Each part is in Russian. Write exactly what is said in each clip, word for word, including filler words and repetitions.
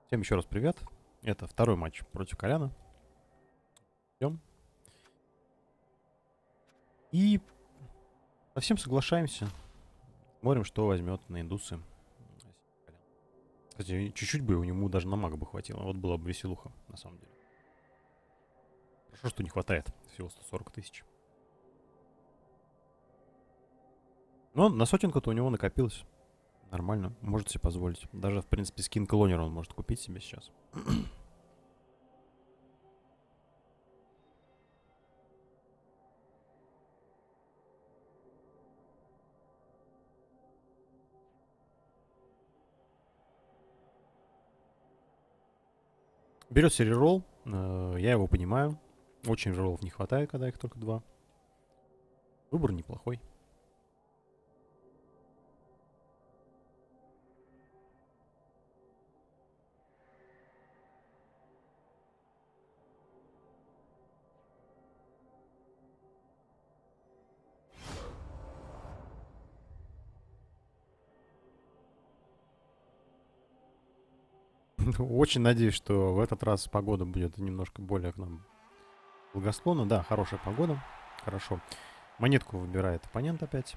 Всем еще раз привет. Это второй матч против Коляна. Идем. И совсем соглашаемся. Смотрим, что возьмет на индусы. Кстати, чуть-чуть бы у него даже на мага бы хватило. Вот была бы веселуха, на самом деле. Хорошо, что не хватает. Всего сто сорок тысяч. Но на сотенку-то у него накопилось. Нормально. Может себе позволить. Даже, в принципе, скин клонера он может купить себе сейчас. Берется реролл. Э, я его понимаю. Очень рероллов не хватает, когда их только два. Выбор неплохой. Очень надеюсь, что в этот раз погода будет немножко более к нам благосклонна. Да, хорошая погода. Хорошо. Монетку выбирает оппонент опять.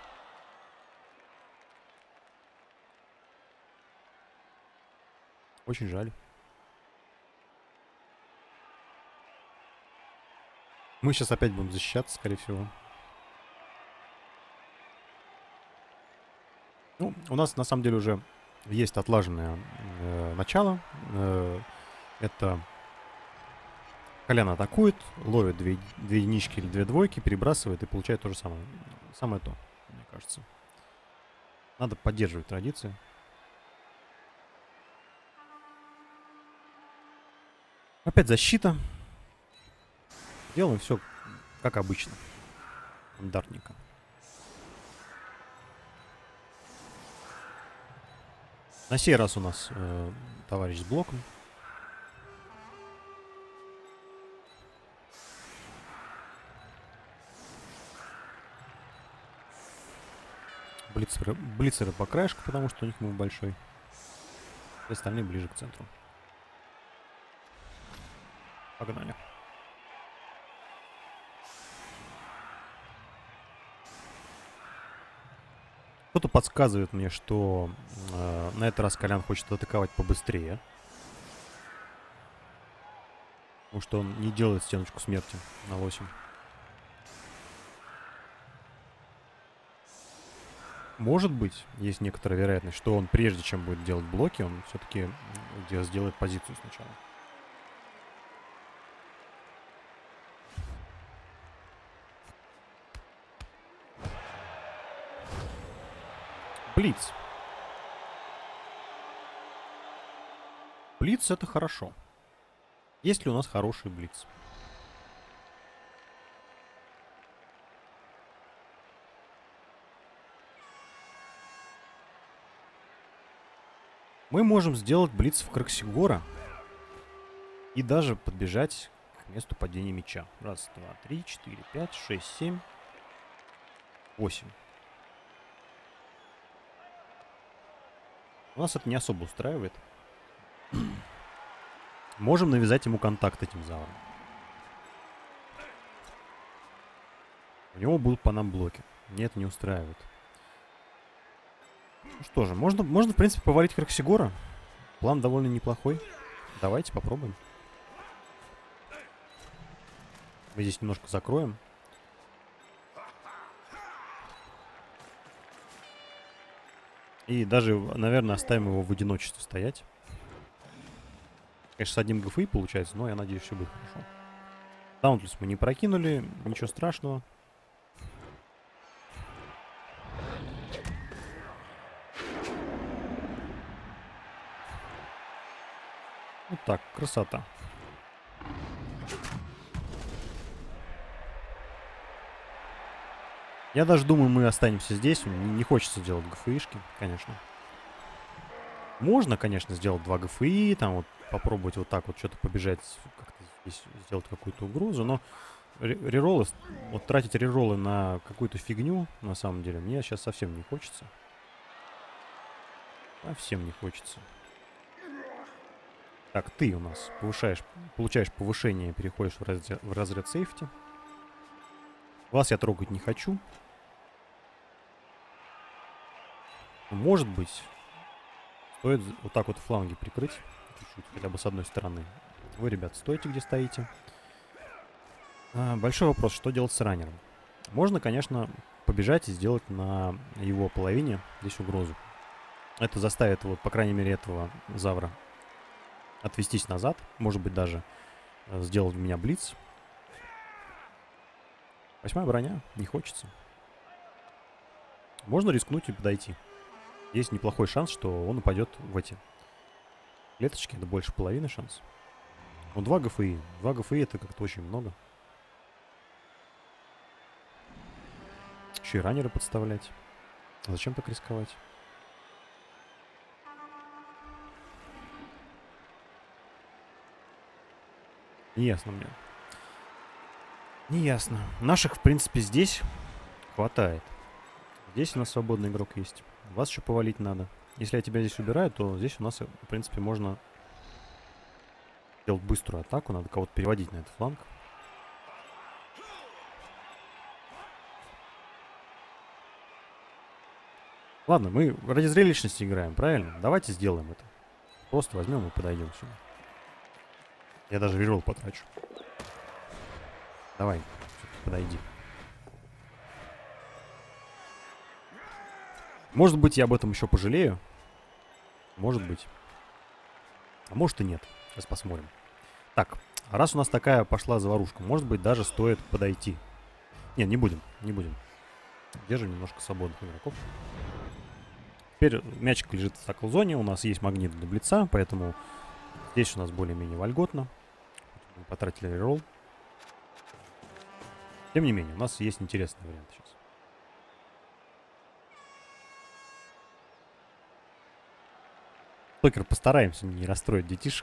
Очень жаль. Мы сейчас опять будем защищаться, скорее всего. Ну, у нас на самом деле уже есть отлаженное э, начало. Э, это Колян атакует, ловит две, две единички или две двойки, перебрасывает и получает то же самое. Самое то, мне кажется. Надо поддерживать традиции. Опять защита. Делаем все как обычно. Стандартненько. На сей раз у нас э, товарищ с блоком. Блицеры, блицеры по краешку, потому что у них мув большой. И остальные ближе к центру. Погнали. Кто-то подсказывает мне, что э, на этот раз Колян хочет атаковать побыстрее. Потому что он не делает стеночку смерти на восемь. Может быть, есть некоторая вероятность, что он прежде чем будет делать блоки, он все-таки сделает позицию сначала. Блиц. Блиц — это хорошо. Есть ли у нас хороший блиц? Мы можем сделать блиц в Краксигора и даже подбежать к месту падения мяча. Раз, два, три, четыре, пять, шесть, семь, восемь. У нас это не особо устраивает. Можем навязать ему контакт этим залом. У него будут по нам блоки. Мне это не устраивает. Ну что же, можно, можно в принципе, повалить Краксигора. План довольно неплохой. Давайте попробуем. Мы здесь немножко закроем. И даже, наверное, оставим его в одиночестве стоять. Конечно, с одним ГФИ получается, но я надеюсь, все будет хорошо. Даунтлес мы не прокинули, ничего страшного. Вот так, красота. Я даже думаю, мы останемся здесь. Не, не хочется делать ГФИшки, конечно. Можно, конечно, сделать два ГФИ, там вот попробовать вот так вот что-то побежать, как-то здесь сделать какую-то угрозу, но рероллы, вот тратить рероллы на какую-то фигню, на самом деле, мне сейчас совсем не хочется. Совсем не хочется. Так, ты у нас повышаешь, получаешь повышение, переходишь в разряд, в разряд сейфти. Вас я трогать не хочу. Может быть, стоит вот так вот фланги прикрыть. Чуть-чуть, хотя бы с одной стороны. Вы, ребят, стойте, где стоите. А, большой вопрос, что делать с раннером? Можно, конечно, побежать и сделать на его половине здесь угрозу. Это заставит, вот, по крайней мере, этого завра отвестись назад. Может быть, даже э, сделать у меня блиц. Восьмая броня, не хочется. Можно рискнуть и подойти. Есть неплохой шанс, что он упадет в эти клеточки. Это больше половины шанс. Ну, два ГФИ. Два ГФИ это как-то очень много. Еще и раннеры подставлять. Зачем так рисковать? Неясно мне. Неясно. Наших, в принципе, здесь хватает. Здесь у нас свободный игрок есть. Вас еще повалить надо. Если я тебя здесь убираю, то здесь у нас, в принципе, можно делать быструю атаку. Надо кого-то переводить на этот фланг. Ладно, мы ради зрелищности играем, правильно? Давайте сделаем это. Просто возьмем и подойдем сюда. Я даже реролл потрачу. Давай, подойди. Может быть, я об этом еще пожалею. Может быть. А может и нет. Сейчас посмотрим. Так, раз у нас такая пошла заварушка, может быть, даже стоит подойти. Нет, не будем, не будем. Держим немножко свободных игроков. Теперь мячик лежит в таклзоне. У нас есть магнит для блица, поэтому здесь у нас более-менее вольготно. Мы потратили реролл. Тем не менее, у нас есть интересный вариант сейчас. Покер, постараемся не расстроить детишек.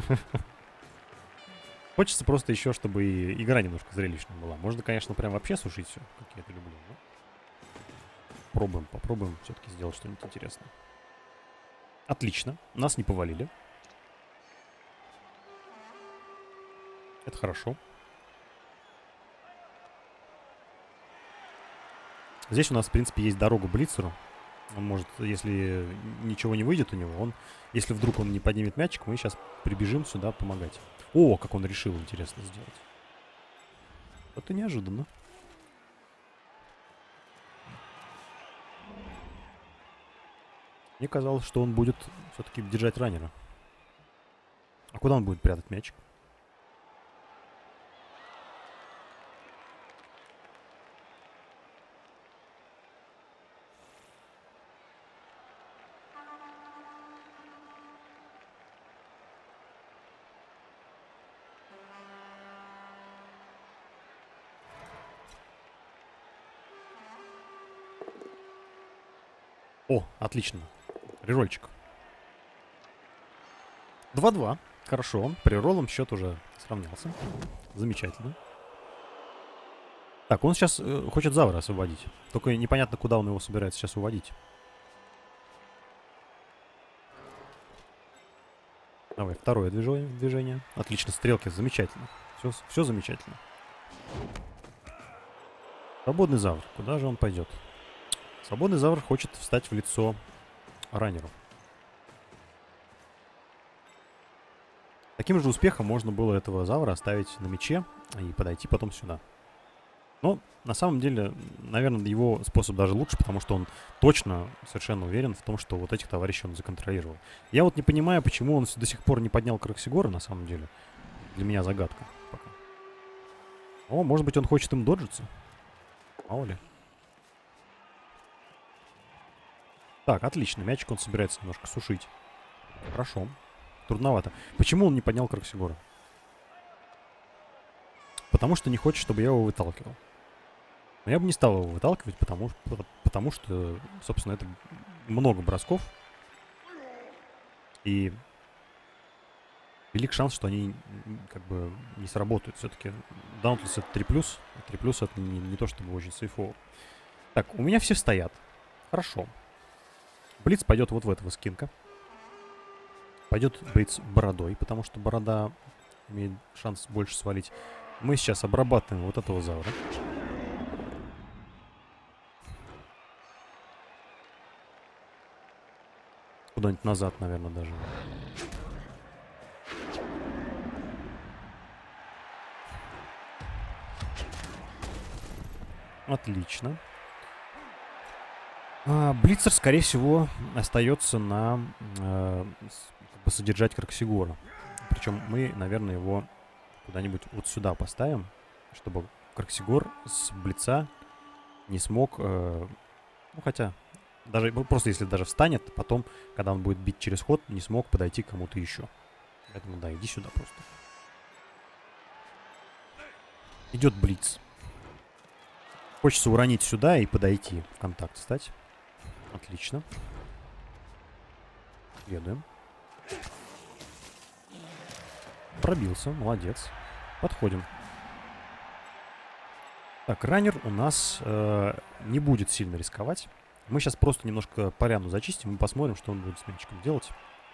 Хочется просто еще, чтобы и игра немножко зрелищная была. Можно, конечно, прям вообще сушить все, как я это люблю. Но... Пробуем, попробуем все-таки сделать что-нибудь интересное. Отлично. Нас не повалили. Это хорошо. Здесь у нас, в принципе, есть дорога блицеру. Он может, если ничего не выйдет у него, он, если вдруг он не поднимет мячик, мы сейчас прибежим сюда помогать. О, как он решил, интересно, сделать. Это неожиданно. Мне казалось, что он будет все-таки держать раннера. А куда он будет прятать мячик? О, отлично. Рерольчик. два-два. Хорошо. При роллом счет уже сравнялся. Замечательно. Так, он сейчас э, хочет завра освободить. Только непонятно, куда он его собирается сейчас уводить. Давай, второе движение. движение. Отлично, стрелки. Замечательно. Все, все замечательно. Свободный завр. Куда же он пойдет? Свободный завр хочет встать в лицо раннеру. Таким же успехом можно было этого завра оставить на мяче и подойти потом сюда. Но на самом деле, наверное, его способ даже лучше, потому что он точно совершенно уверен в том, что вот этих товарищей он законтролировал. Я вот не понимаю, почему он до сих пор не поднял Краксигора, на самом деле. Для меня загадка пока. О, может быть, он хочет им доджиться? Мало ли. Так, отлично. Мячик он собирается немножко сушить. Хорошо. Трудновато. Почему он не поднял Краксигора? Потому что не хочет, чтобы я его выталкивал. Но я бы не стал его выталкивать, потому, потому что, собственно, это много бросков. И велик шанс, что они как бы не сработают. Все-таки Dauntless это три плюс. А три плюс это не, не то, чтобы очень сейфово. Так, у меня все стоят. Хорошо. Блиц пойдет вот в этого скинка. Пойдет Блиц бородой, потому что борода имеет шанс больше свалить. Мы сейчас обрабатываем вот этого заура. Куда-нибудь назад, наверное, даже. Отлично. А, Блицер, скорее всего, остается на э, как бы содержать Краксигора. Причем мы, наверное, его куда-нибудь вот сюда поставим, чтобы Краксигор с Блица не смог... Э, ну, хотя, даже просто если даже встанет, потом, когда он будет бить через ход, не смог подойти к кому-то еще. Поэтому, да, иди сюда просто. Идет Блиц. Хочется уронить сюда и подойти в контакт, кстати. Отлично. Следуем. Пробился, молодец. Подходим. Так, раннер у нас э, не будет сильно рисковать. Мы сейчас просто немножко поляну зачистим и посмотрим, что он будет с мячиком делать.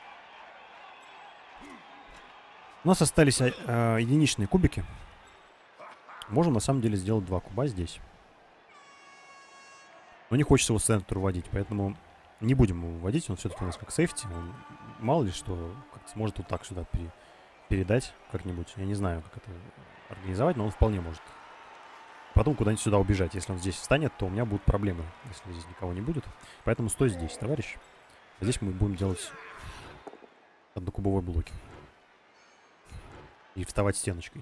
У нас остались э, единичные кубики. Можем на самом деле сделать два куба здесь. Но не хочется его в центр вводить, поэтому не будем его вводить. Он все-таки у нас как сейфти. Он, мало ли что, как сможет вот так сюда пере, передать как-нибудь. Я не знаю, как это организовать, но он вполне может. Потом куда-нибудь сюда убежать. Если он здесь встанет, то у меня будут проблемы, если здесь никого не будет. Поэтому стой здесь, товарищ. А здесь мы будем делать однокубовые блоки. И вставать стеночкой.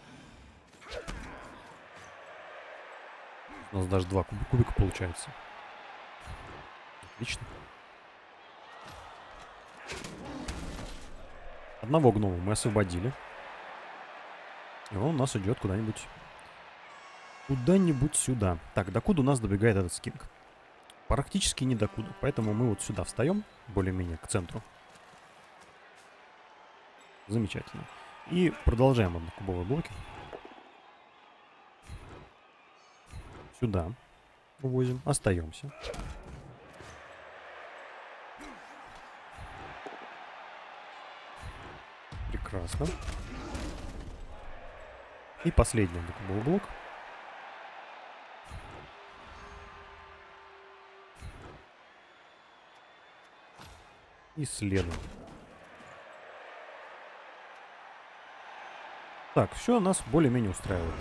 У нас даже два куб кубика получается. Отлично. Одного гнома мы освободили. И он у нас идет куда-нибудь... Куда-нибудь сюда. Так, докуда у нас добегает этот скинг? Практически не докуда. Поэтому мы вот сюда встаем, более-менее, к центру. Замечательно. И продолжаем однокубовые блоки. Сюда увозим. Остаемся. Прекрасно. И последний однокубовый блок. И следуем. Так, все нас более-менее устраивает.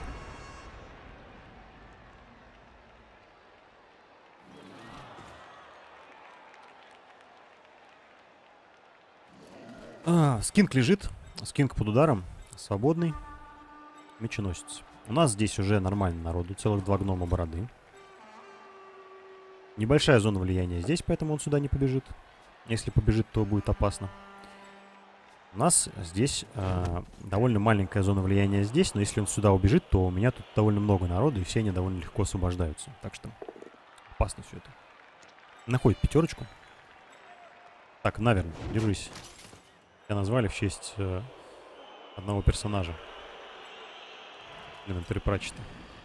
А, скинг лежит. Скинг под ударом. Свободный. Меченосец. У нас здесь уже нормально народу. Целых два гнома бороды. Небольшая зона влияния здесь, поэтому он сюда не побежит. Если побежит, то будет опасно. У нас здесь э, довольно маленькая зона влияния здесь, но если он сюда убежит, то у меня тут довольно много народу, и все они довольно легко освобождаются. Так что опасно все это. Находит пятерочку. Так, наверное, держись. Тебя назвали в честь э, одного персонажа. Инвентарь Пратчета.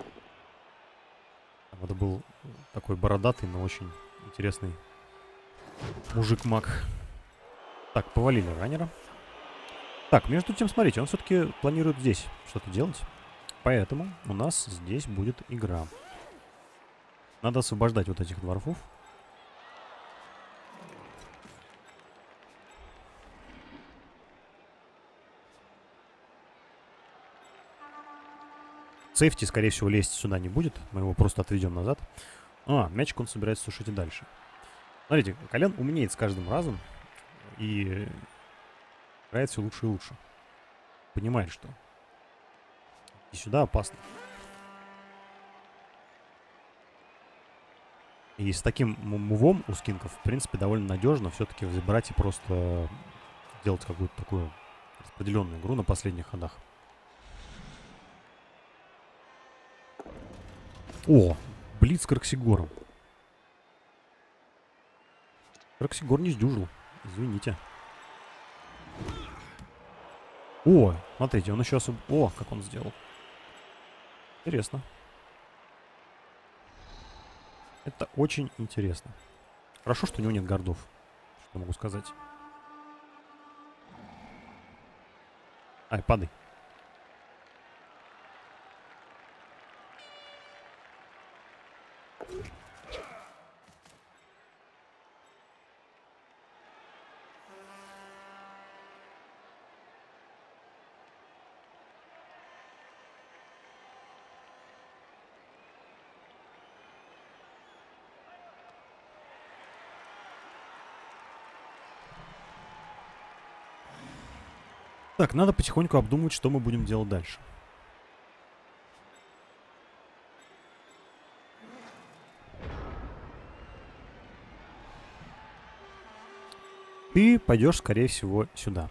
Это был такой бородатый, но очень интересный мужик-маг. Так, повалили раннера. Так, между тем, смотрите, он все-таки планирует здесь что-то делать. Поэтому у нас здесь будет игра. Надо освобождать вот этих дворфов. Сейфти, скорее всего, лезть сюда не будет. Мы его просто отведем назад. А, мячик он собирается сушить и дальше. Смотрите, Колян умнеет с каждым разом. И играет все лучше и лучше. Понимает, что и сюда опасно. И с таким мувом у скинков, в принципе, довольно надежно все-таки забирать и просто делать какую-то такую распределенную игру на последних ходах. О, блиц Краксигором. Краксигор не сдюжил. Извините. О, смотрите, он еще особ... О, как он сделал. Интересно. Это очень интересно. Хорошо, что у него нет гардов. Что могу сказать. Ай, падай. Так, надо потихоньку обдумать, что мы будем делать дальше. Ты пойдешь, скорее всего, сюда.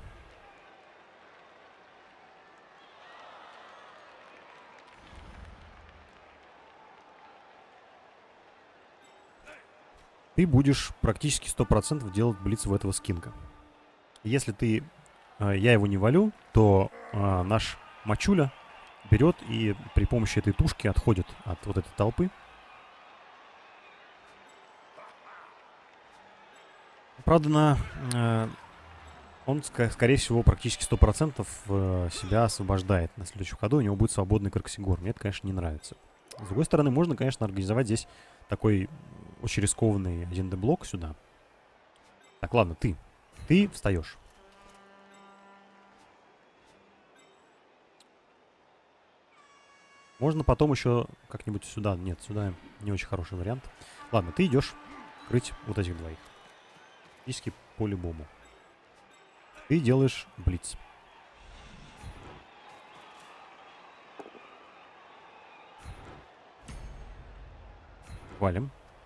Ты будешь практически сто процентов делать блиц в этого скинка. Если ты, э, я его не валю, то э, наш мачуля берет и при помощи этой тушки отходит от вот этой толпы. Правда, на, э, он, ск- скорее всего, практически сто процентов э, себя освобождает на следующем ходу. У него будет свободный Краксигор. Мне это, конечно, не нравится. С другой стороны, можно, конечно, организовать здесь такой очень рискованный один дэ-блок сюда. Так, ладно, ты. Ты встаешь. Можно потом еще как-нибудь сюда. Нет, сюда не очень хороший вариант. Ладно, ты идешь крыть вот этих двоих. Практически по-любому. Ты делаешь блиц. Валим.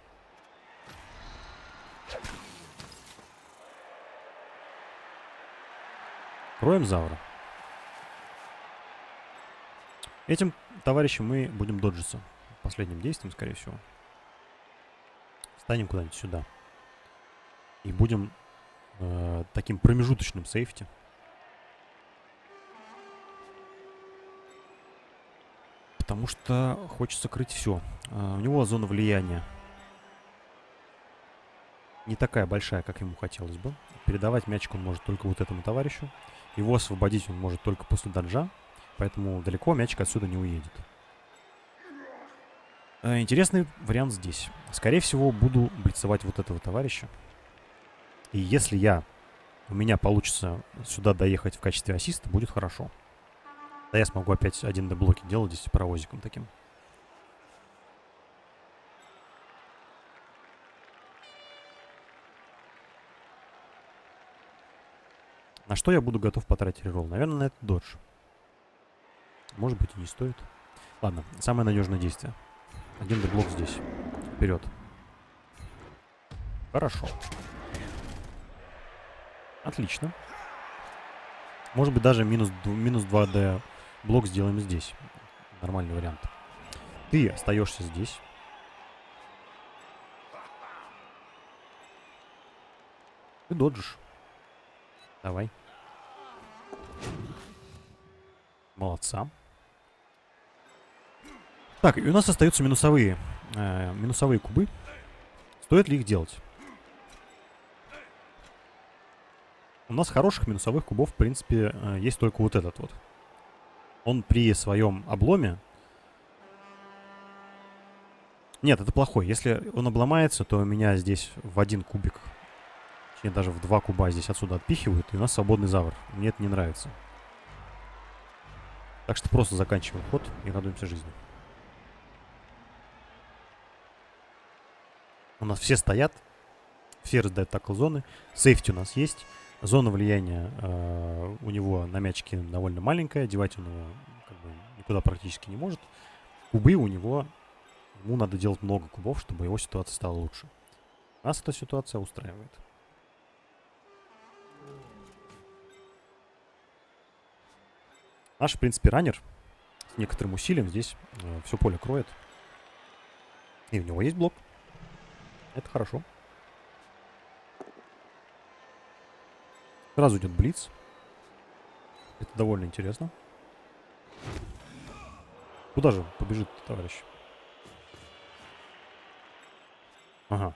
Кроем Завра. Этим товарищем мы будем доджиться. Последним действием, скорее всего. Встанем куда-нибудь сюда. И будем э, таким промежуточным сейфти. Потому что хочется крыть все. Э, у него зона влияния не такая большая, как ему хотелось бы. Передавать мячик он может только вот этому товарищу. Его освободить он может только после доджа. Поэтому далеко мячик отсюда не уедет. Э, интересный вариант здесь. Скорее всего, буду блицевать вот этого товарища. И если я, у меня получится сюда доехать в качестве ассиста, будет хорошо. Да, я смогу опять один дэ-блоки делать здесь паровозиком таким. На что я буду готов потратить реролл? Наверное, на этот додж. Может быть, и не стоит. Ладно, самое надежное действие. Один дэ-блок здесь. Вперед. Хорошо. Отлично. Может быть, даже минус, минус два дэ блок сделаем здесь. Нормальный вариант. Ты остаешься здесь. Ты доджишь. Давай. Молодца. Так, и у нас остаются минусовые, э, минусовые кубы. Стоит ли их делать? У нас хороших минусовых кубов, в принципе, э, есть только вот этот вот. Он при своем обломе... Нет, это плохой. Если он обломается, то меня здесь в один кубик, точнее даже в два куба здесь отсюда отпихивают, и у нас свободный завр. Мне это не нравится. Так что просто заканчиваем ход и радуемся жизни. У нас все стоят, все раздают такл-зоны. Сейфти у нас есть. Зона влияния э, у него на мячике довольно маленькая. Девать он его как бы никуда практически не может. Кубы у него... Ему надо делать много кубов, чтобы его ситуация стала лучше. Нас эта ситуация устраивает. Наш, в принципе, раннер с некоторым усилием здесь э, все поле кроет. И у него есть блок. Это хорошо. Сразу идет блиц. Это довольно интересно. Куда же побежит товарищ? Ага.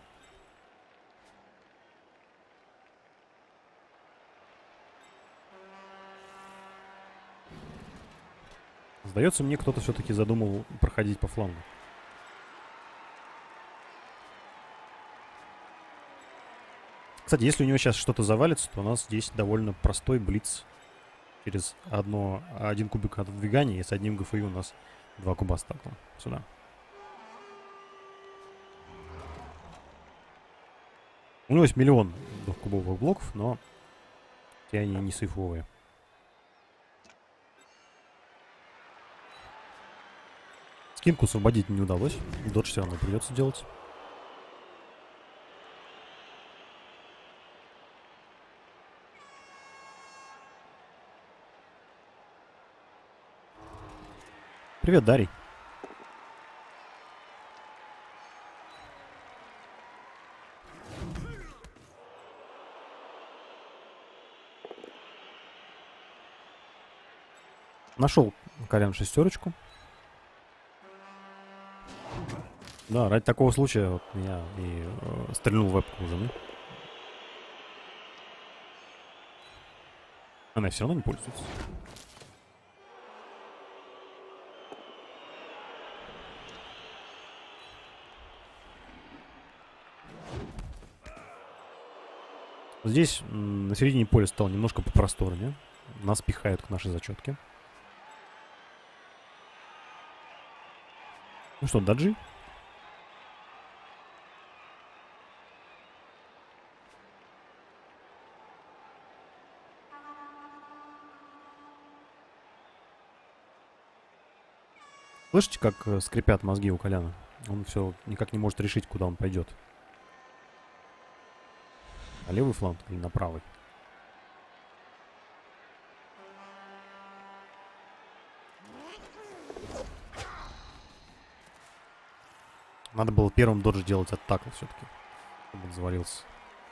Сдается мне, кто-то все-таки задумал проходить по флангу. Кстати, если у него сейчас что-то завалится, то у нас здесь довольно простой блиц. Через одно, один кубик отодвигания, и с одним ГФИ у нас два куба стакла. Сюда. У него есть миллион двухкубовых блоков, но те они не сейфовые. Скинку освободить не удалось. Додж все равно придется делать. Привет, Дарий. Нашел Колян шестерочку. Да, ради такого случая вот меня и э, стрельнул в вебку у жены. Она все равно не пользуется. Здесь на середине поля стало немножко попросторнее. Нас пихают к нашей зачетке. Ну что, даджи? Слышите, как скрипят мозги у Коляна? Он все никак не может решить, куда он пойдет. На левый фланг или на правый? Надо было первым додж делать от такла все-таки, чтобы он завалился.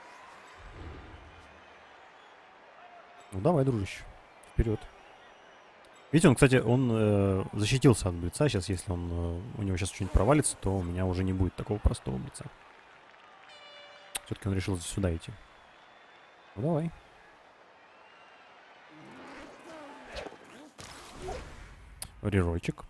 Ну давай, дружище, вперед. Видите, он, кстати, он э, защитился от блица. Сейчас, если он, э, у него сейчас что-нибудь провалится, то у меня уже не будет такого простого блица. Все-таки он решил сюда идти. Ну давай. Рерольчик.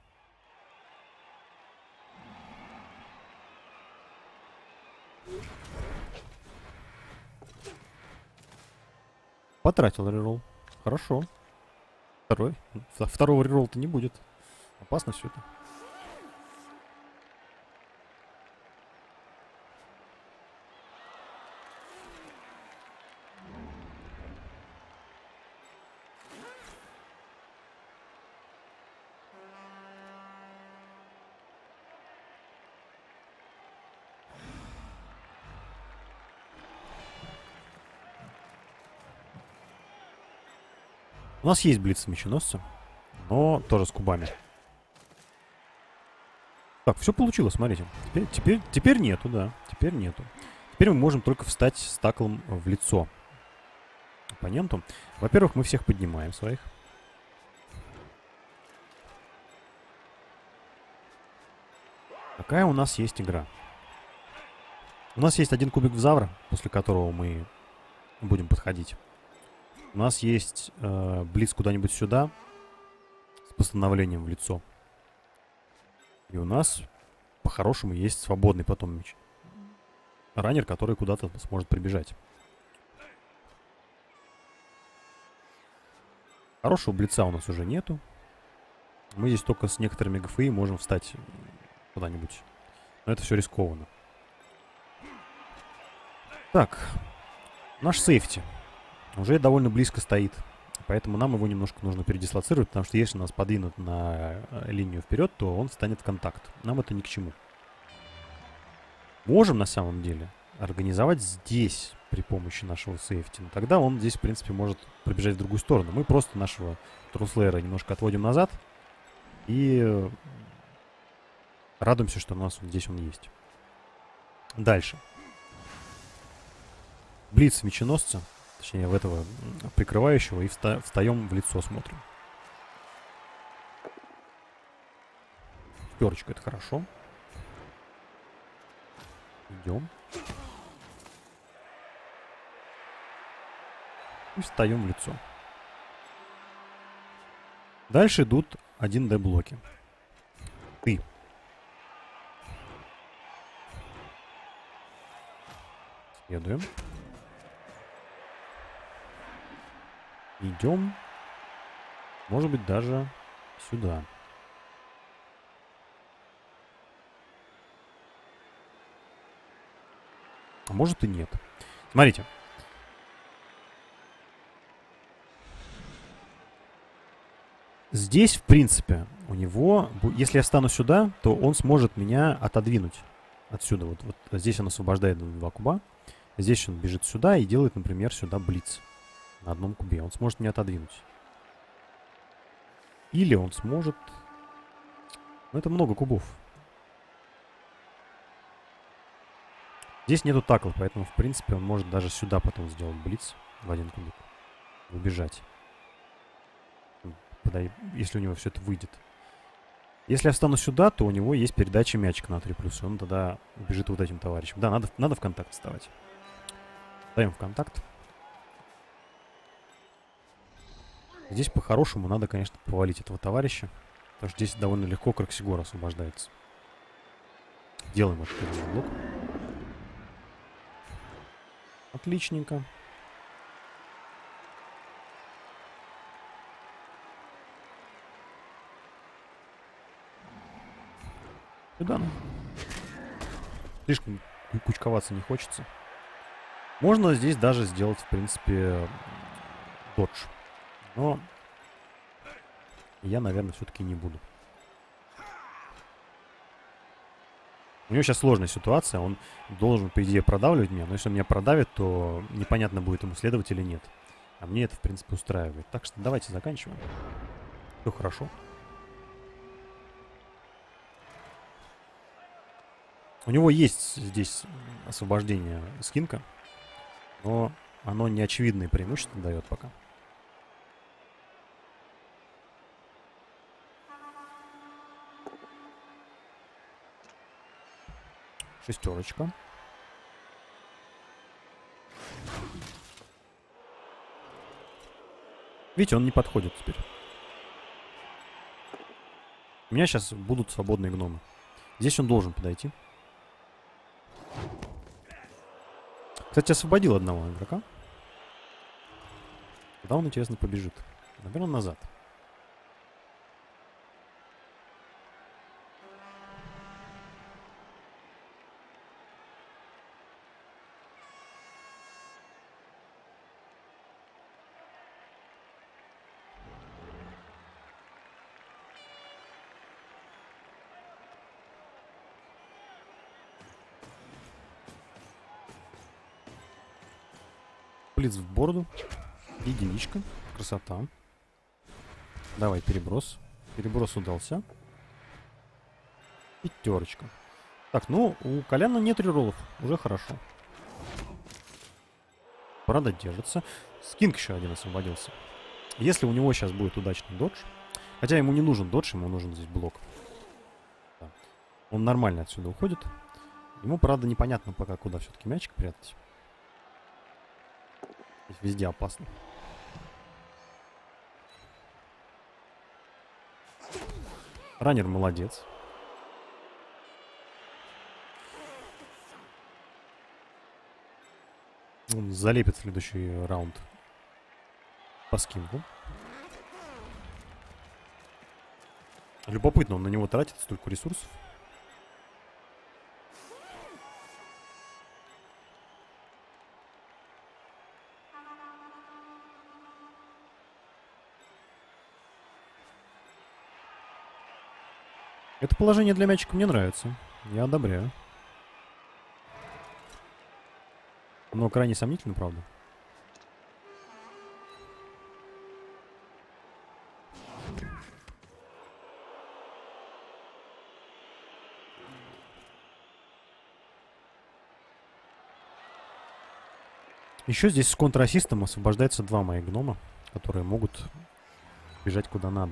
Потратил реролл. Хорошо. Второй. Второго реролла-то не будет. Опасно все это. У нас есть блиц меченосца, но тоже с кубами. Так, все получилось, смотрите. Теперь, теперь, теперь нету, да. Теперь нету. Теперь мы можем только встать с таклом в лицо оппоненту. Во-первых, мы всех поднимаем своих. Какая у нас есть игра? У нас есть один кубик в Завра, после которого мы будем подходить. У нас есть э, блиц куда-нибудь сюда с постановлением в лицо. И у нас по-хорошему есть свободный потом меч. Раннер, который куда-то сможет прибежать. Хорошего блица у нас уже нету. Мы здесь только с некоторыми ГФИ можем встать куда-нибудь. Но это все рискованно. Так. Наш сейфти уже довольно близко стоит. Поэтому нам его немножко нужно передислоцировать, потому что если нас подвинут на линию вперед, то он встанет в контакт. Нам это ни к чему. Можем на самом деле организовать здесь при помощи нашего сейфти. Но тогда он здесь, в принципе, может пробежать в другую сторону. Мы просто нашего труслеера немножко отводим назад и радуемся, что у нас здесь он есть. Дальше. Блиц меченосца. Точнее, в этого прикрывающего. И вста встаем в лицо, смотрим. Пёрочка, это хорошо. Идем. И встаем в лицо. Дальше идут один дэ блоки. Ты. Следуем. Идем. Может быть, даже сюда. А может и нет. Смотрите. Здесь, в принципе, у него, если я стану сюда, то он сможет меня отодвинуть отсюда. Вот, вот здесь он освобождает два куба. Здесь он бежит сюда и делает, например, сюда блиц на одном кубе. Он сможет меня отодвинуть. Или он сможет... Ну, это много кубов. Здесь нету такла, поэтому, в принципе, он может даже сюда потом сделать блиц в один кубик. Убежать. Если у него все это выйдет. Если я встану сюда, то у него есть передача мячика на три плюс. Он тогда убежит вот этим товарищем. Да, надо, надо в контакт вставать. Ставим в контакт. Здесь по-хорошему надо, конечно, повалить этого товарища. Потому что здесь довольно легко Кроксигор освобождается. Делаем этот первый блок. Отличненько. Сюда, ну. Слишком кучковаться не хочется. Можно здесь даже сделать, в принципе, додж. Но я, наверное, все-таки не буду. У него сейчас сложная ситуация. Он должен, по идее, продавливать меня. Но если он меня продавит, то непонятно, будет ему следовать или нет. А мне это, в принципе, устраивает. Так что давайте заканчиваем. Все хорошо. У него есть здесь освобождение скинка, но оно не очевидные преимущества дает пока. Шестерочка. Видите, он не подходит теперь. У меня сейчас будут свободные гномы. Здесь он должен подойти. Кстати, освободил одного игрока. Куда он, интересно, побежит? Наверное, назад. Блиц в бороду. Единичка. Красота. Давай, переброс. Переброс удался. Пятерочка. Так, ну, у Коляна нет реролов. Уже хорошо. Правда, держится. Скинк еще один освободился. Если у него сейчас будет удачный додж. Хотя ему не нужен додж, ему нужен здесь блок. Да. Он нормально отсюда уходит. Ему, правда, непонятно пока, куда все-таки мячик прятать. Здесь везде опасно. Раннер молодец. Он залепит следующий раунд по скинку. Любопытно, он на него тратит столько ресурсов. Это положение для мячика мне нравится. Я одобряю. Но крайне сомнительно, правда. Еще здесь с контрассистом освобождается два моих гнома, которые могут бежать куда надо.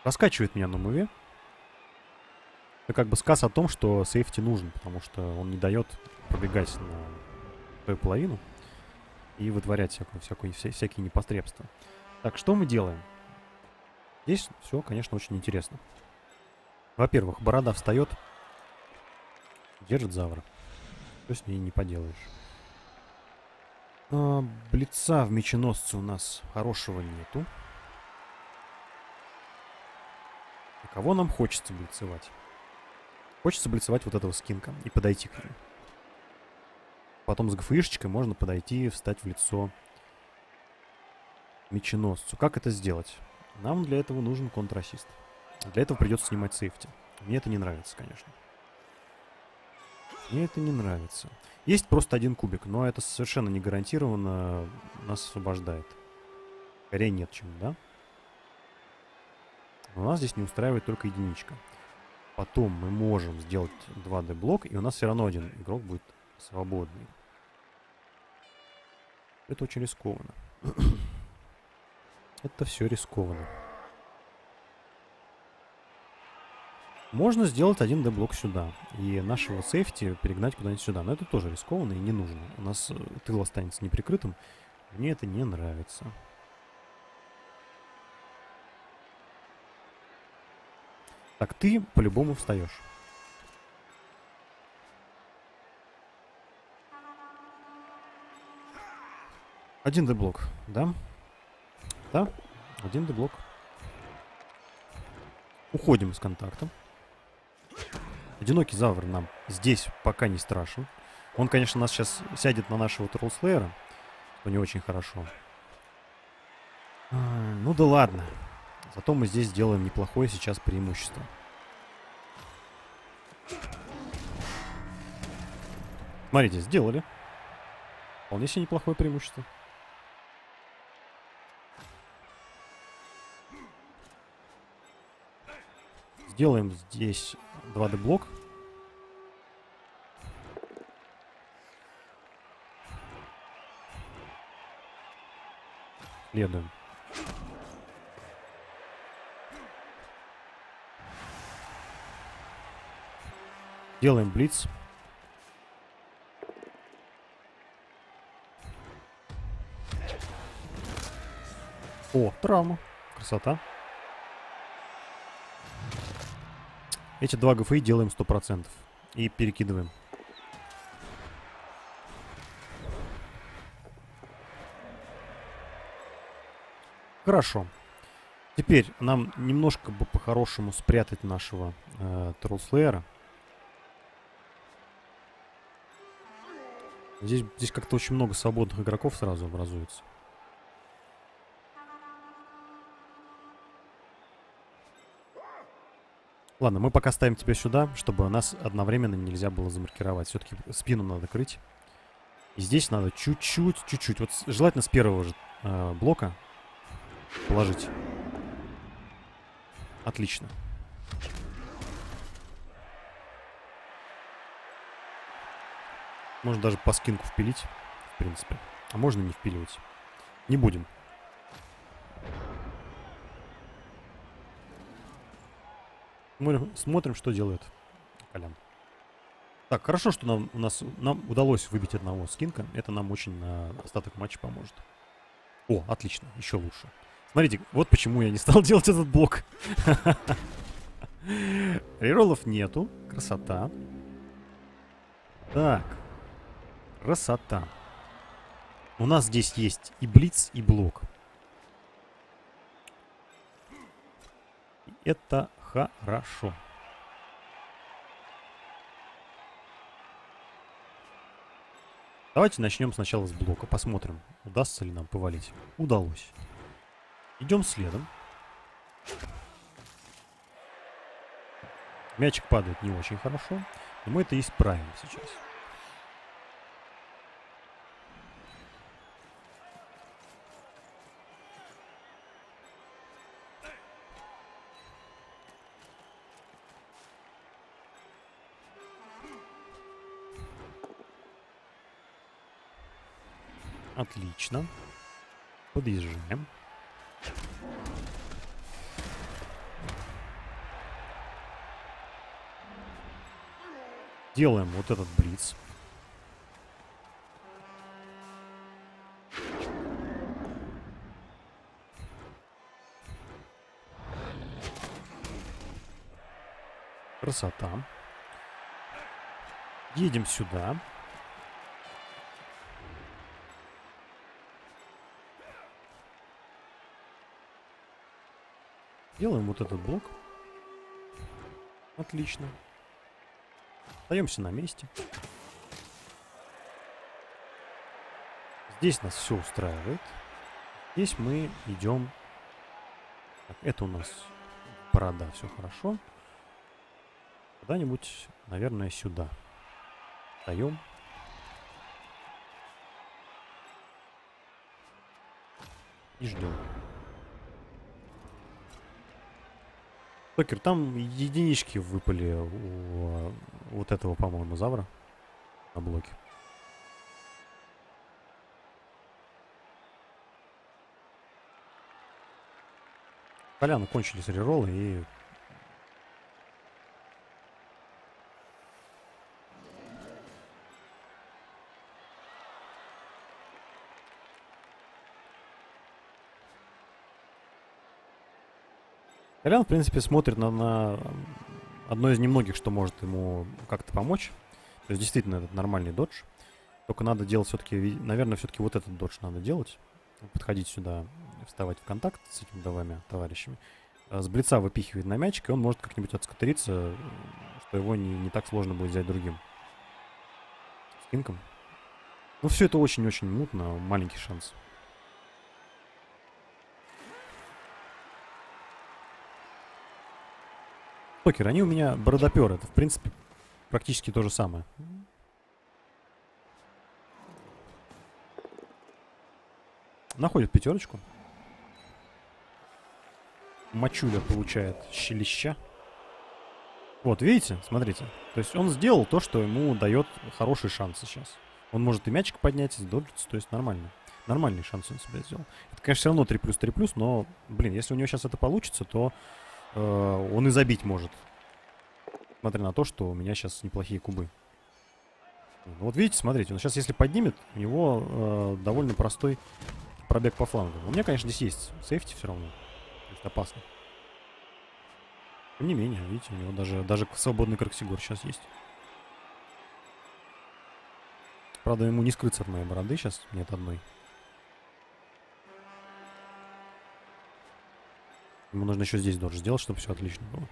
Раскачивает меня на муве. Это как бы сказ о том, что сейфти нужен, потому что он не дает пробегать на свою половину и вытворять всякую, всякую, вся, всякие непотребства. Так, что мы делаем? Здесь все, конечно, очень интересно. Во-первых, борода встает, держит Завра. Что с ней не поделаешь. А, блица в меченосце у нас хорошего нету. И кого нам хочется блицевать? Хочется блицевать вот этого скинка и подойти к нему. Потом с ГФИшечкой можно подойти и встать в лицо меченосцу. Как это сделать? Нам для этого нужен контрассист. Для этого придется снимать сейфти. Мне это не нравится, конечно. Мне это не нравится. Есть просто один кубик, но это совершенно не гарантированно нас освобождает. Скорее нет, чем, да? Но нас здесь не устраивает только единичка. Потом мы можем сделать два дэ блок, и у нас все равно один игрок будет свободный. Это очень рискованно. Это все рискованно. Можно сделать один дэ блок сюда. И нашего сейфти перегнать куда-нибудь сюда. Но это тоже рискованно и не нужно. У нас тыл останется неприкрытым. Мне это не нравится. Так, ты по-любому встаешь. Один дэ блок, да? Да, один дэ блок. Уходим из контакта. Одинокий Завр нам здесь пока не страшен. Он, конечно, нас сейчас сядет на нашего Троллслеера, что не очень хорошо. А, ну да ладно. Зато мы здесь сделаем неплохое сейчас преимущество. Смотрите, сделали. Вполне себе неплохое преимущество. Сделаем здесь два дэ блок. Следуем. Делаем блиц. О, травма. Красота. Эти два ГФИ делаем сто процентов. И перекидываем. Хорошо. Теперь нам немножко бы по-хорошему спрятать нашего э, Троллслеера. Здесь, здесь как-то очень много свободных игроков сразу образуется. Ладно, мы пока ставим тебя сюда, чтобы нас одновременно нельзя было замаркировать. Все-таки спину надо крыть. И здесь надо чуть-чуть, чуть-чуть. Вот желательно с первого же э, блока положить. Отлично. Можно даже по скинку впилить, в принципе. А можно не впиливать. Не будем. Мы смотрим, что делает Колян. Так, хорошо, что нам, у нас, нам удалось выбить одного скинка. Это нам очень на остаток матча поможет. О, отлично, еще лучше. Смотрите, вот почему я не стал делать этот блок. Рероллов нету. Красота. Так. Красота. У нас здесь есть и блиц, и блок. Это хорошо. Давайте начнем сначала с блока. Посмотрим, удастся ли нам повалить. Удалось. Идем следом. Мячик падает не очень хорошо, но мы это исправим сейчас. Отлично. Подъезжаем. Делаем вот этот блиц. Красота. Едем сюда. Делаем вот этот блок. Отлично. Остаемся на месте. Здесь нас все устраивает. Здесь мы идем. Так, это у нас борода, все хорошо. Куда-нибудь, наверное, сюда. Встаем. И ждем. Токер, там единички выпали у вот этого, по-моему, завра на блоке. Поляну кончились рероллы и... Колян, в принципе, смотрит на, на одно из немногих, что может ему как-то помочь. То есть, действительно, это нормальный додж. Только надо делать все-таки, наверное, все-таки вот этот додж надо делать. Подходить сюда, вставать в контакт с этими двумя товарищами. С блица выпихивает на мячик, и он может как-нибудь отскатериться, что его не, не так сложно будет взять другим скинком. Ну, все это очень-очень мутно, маленький шанс. Покер, они у меня бородоперы. Это, в принципе, практически то же самое. Находит пятерочку. Мачуля получает щелища. Вот, видите? Смотрите. То есть он сделал то, что ему дает хороший шанс сейчас. Он может и мячик поднять, и доджиться, то есть нормально. Нормальный шанс он себе сделал. Это, конечно, все равно три плюс три плюс, но, блин, если у него сейчас это получится, то... он и забить может. Смотря на то, что у меня сейчас неплохие кубы. Вот видите, смотрите, он сейчас, если поднимет, у него э, довольно простой пробег по флангу. У меня, конечно, здесь есть сейфти все равно. То есть опасно. Тем не менее, видите, у него даже, даже свободный Краксигор сейчас есть. Правда, ему не скрыться от моей бороды сейчас. Нет одной. Ему нужно еще здесь додж сделать, чтобы все отлично было.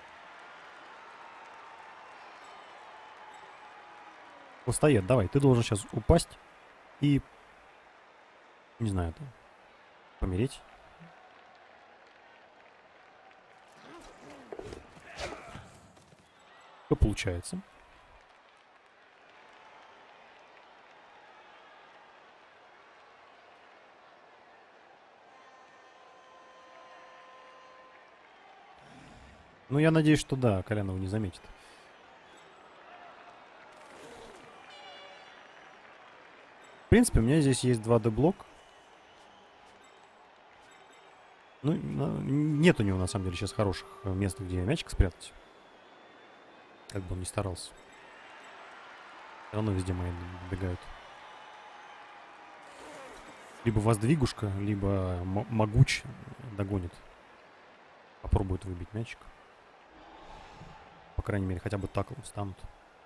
Пустоед, давай, ты должен сейчас упасть и, не знаю, там, помереть. Что получается? Ну, я надеюсь, что да, Колян его не заметит. В принципе, у меня здесь есть два дэ-блок. Ну, нет у него, на самом деле, сейчас хороших мест, где мячик спрятать. Как бы он ни старался. Все равно везде мои добегают. Либо воздвигушка, либо могуч догонит. Попробует выбить мячик. По крайней мере, хотя бы таклом встанут.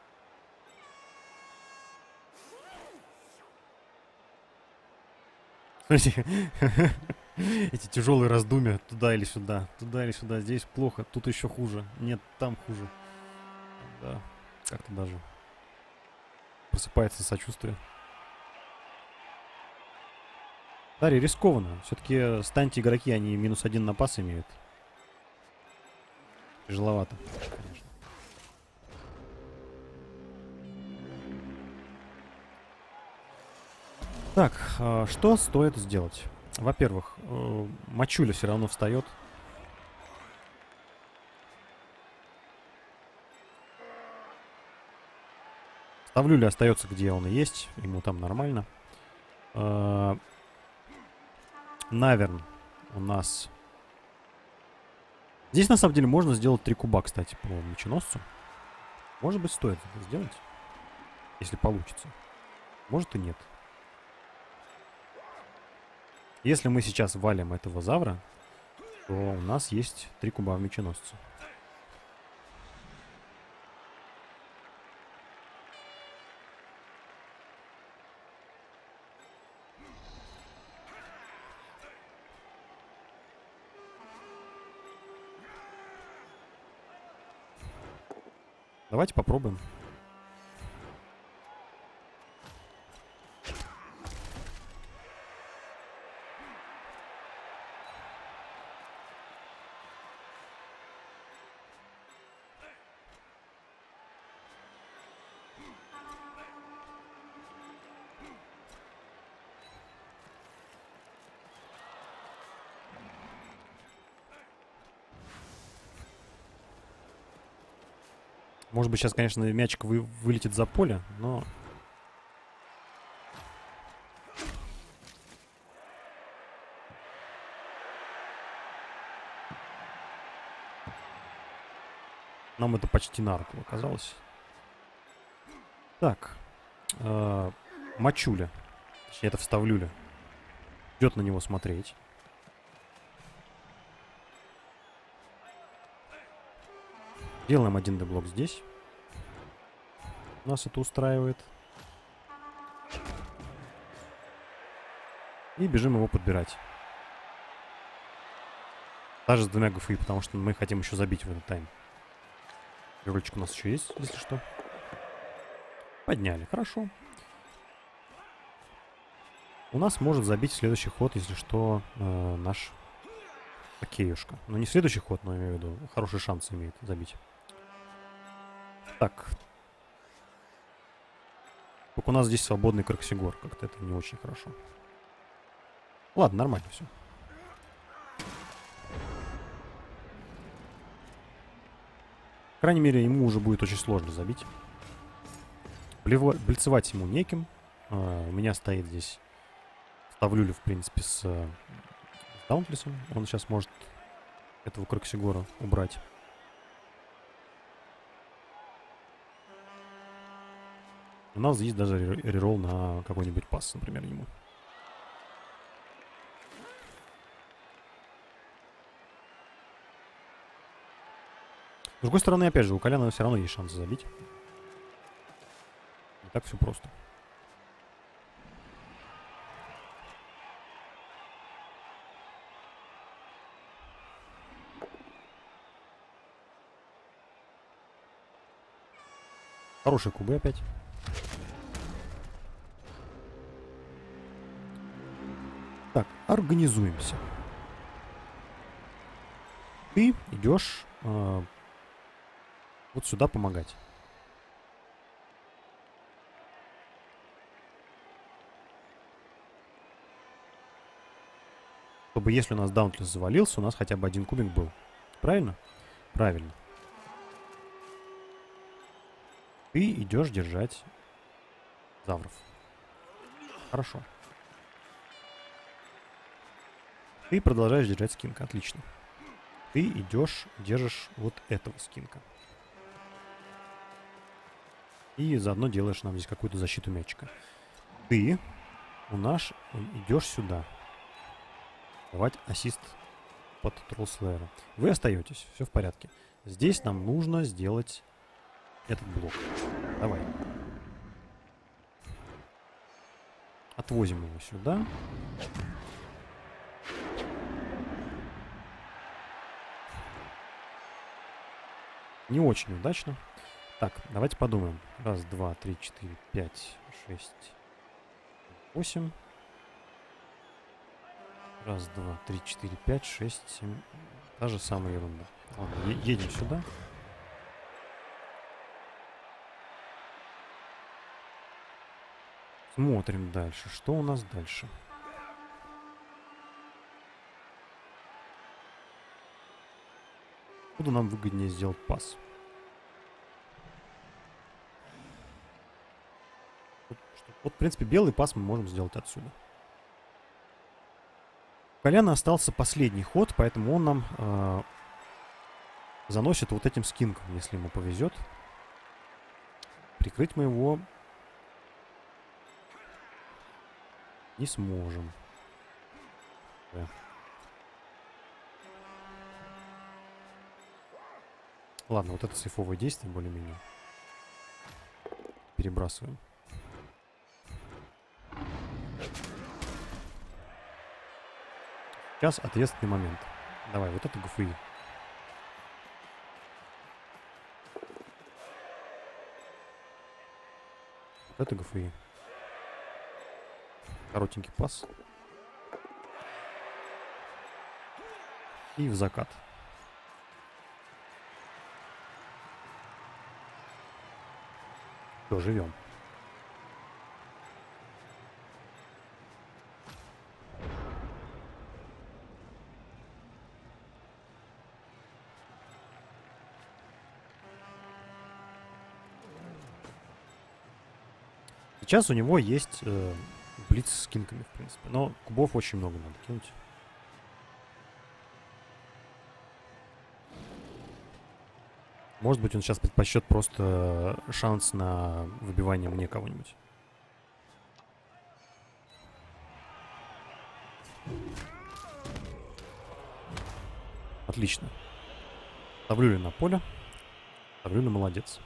Смотрите, эти тяжелые раздумья, туда или сюда, туда или сюда, здесь плохо, тут еще хуже, нет, там хуже. Да, как-то даже просыпается сочувствие. Дарья, рискованно. Все-таки станьте игроки, они минус один на пас имеют. Тяжеловато, конечно. Так, что стоит сделать? Во-первых, Мачуля все равно встает. Ставлюля остается, где он и есть. Ему там нормально. Наверн у нас... Здесь, на самом деле, можно сделать три куба, кстати, по меченосцу. Может быть, стоит это сделать, если получится. Может и нет. Если мы сейчас валим этого завра, то у нас есть три куба в меченосце. Давайте попробуем. Может быть, сейчас, конечно, мячик вы, вылетит за поле, но... Нам это почти на руку оказалось. Так. Э, Мачуля. Точнее, это вставлюля. Идет на него смотреть. Делаем один деблок здесь. Нас это устраивает. И бежим его подбирать. Даже с двумя ГФИ, потому что мы хотим еще забить в этот тайм. Рулечка у нас еще есть, если что. Подняли, хорошо. У нас может забить следующий ход, если что, э, наш Окейушка. Ну, не следующий ход, но я имею в виду, хороший шанс имеет забить. Так. Только у нас здесь свободный Краксигор. Как-то это не очень хорошо. Ладно, нормально все. По крайней мере, ему уже будет очень сложно забить. Блицевать ему неким. Uh, у меня стоит здесь Ставлюля, в принципе, с, uh, с Даунтлесом. Он сейчас может этого Краксигора убрать. У нас есть даже реролл на какой-нибудь пас, например, ему. С другой стороны, опять же, у Коляна все равно есть шанс забить. Не так все просто. Хорошие кубы опять. Так, организуемся. Ты идешь э, вот сюда помогать. Чтобы если у нас Даунтлес завалился, у нас хотя бы один кубик был. Правильно? Правильно. Ты идешь держать завров. Хорошо. Ты продолжаешь держать скинка. Отлично. Ты идешь, держишь вот этого скинка. И заодно делаешь нам здесь какую-то защиту мячика. Ты у нас идешь сюда. Давать ассист под Троллслэера. Вы остаетесь. Все в порядке. Здесь нам нужно сделать этот блок. Давай. Отвозим его сюда. Не очень удачно. Так, давайте подумаем. Раз, два, три, четыре, пять, шесть, восемь. Раз, два, три, четыре, пять, шесть, семь. Та же самая ерунда. Ладно, едем сюда. Смотрим дальше. Что у нас дальше? Куда нам выгоднее сделать пас? Вот, вот, в принципе, белый пас мы можем сделать отсюда. У Коляна остался последний ход, поэтому он нам э, заносит вот этим скинком, если ему повезет. Прикрыть мы его не сможем. Да. Ладно, вот это сейфовое действие более-менее. Перебрасываем. Сейчас ответственный момент. Давай, вот это ГФИ. Вот это ГФИ. Коротенький пас. И в закат. Все, живем. Сейчас у него есть э, блиц с кинками, в принципе. Но кубов очень много надо кинуть. Может быть, он сейчас предпочтет просто шанс на выбивание мне кого-нибудь. Отлично. Таврюля на поле. Таврюля молодец.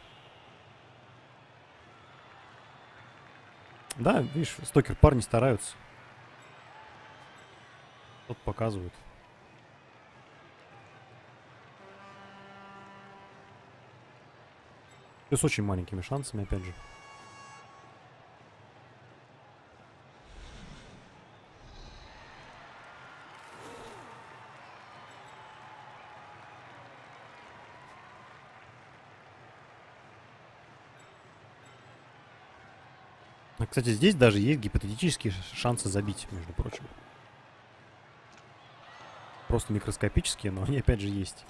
Да, видишь, стокер парни стараются. Тут показывают. И с очень маленькими шансами, опять же. Кстати, здесь даже есть гипотетические шансы забить, между прочим. Просто микроскопические, но они опять же есть.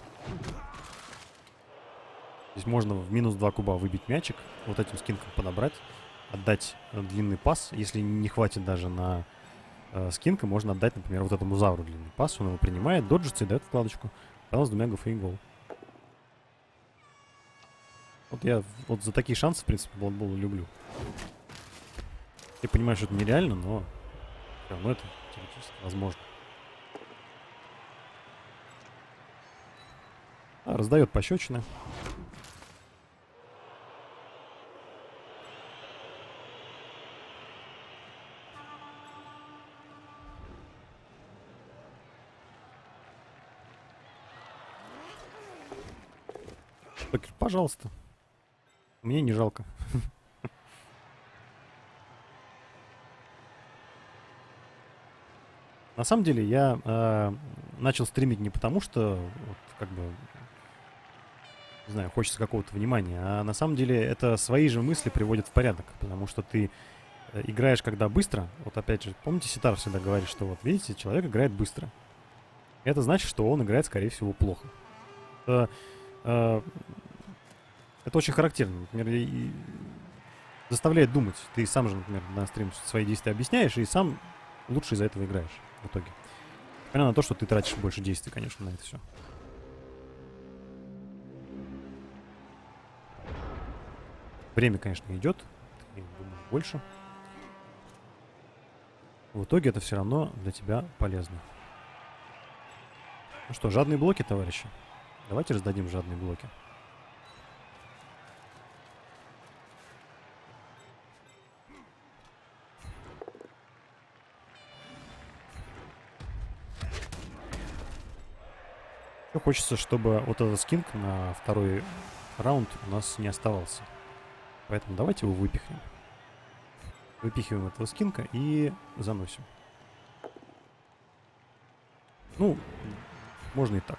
Здесь можно в минус два куба выбить мячик, вот этим скинком подобрать, отдать длинный пас. Если не хватит даже на э, скинка, можно отдать, например, вот этому Завру длинный пас. Он его принимает, доджится и дает вкладочку. Потом с двумя ГФИ гол. Вот я вот за такие шансы, в принципе, Blood люблю. Я понимаю, что это нереально, но все равно это теоретически возможно. А, раздает пощечины. Пожалуйста. Мне не жалко. На самом деле я э, начал стримить не потому, что вот, как бы, не знаю, хочется какого-то внимания, а на самом деле это свои же мысли приводят в порядок, потому что ты э, играешь когда быстро. Вот опять же, помните, Ситар всегда говорит, что вот видите, человек играет быстро. Это значит, что он играет, скорее всего, плохо. Это, э, это очень характерно. Например, и, и заставляет думать. Ты сам же, например, на стрим свои действия объясняешь, и сам лучше из-за этого играешь в итоге. Несмотря на то, что ты тратишь больше действий, конечно, на это все. Время, конечно, идет. Я думаю, больше. В итоге это все равно для тебя полезно. Ну что, жадные блоки, товарищи? Давайте раздадим жадные блоки. Хочется, чтобы вот этот скинк на второй раунд у нас не оставался. Поэтому давайте его выпихнем. Выпихиваем этого скинка и заносим. Ну, можно и так.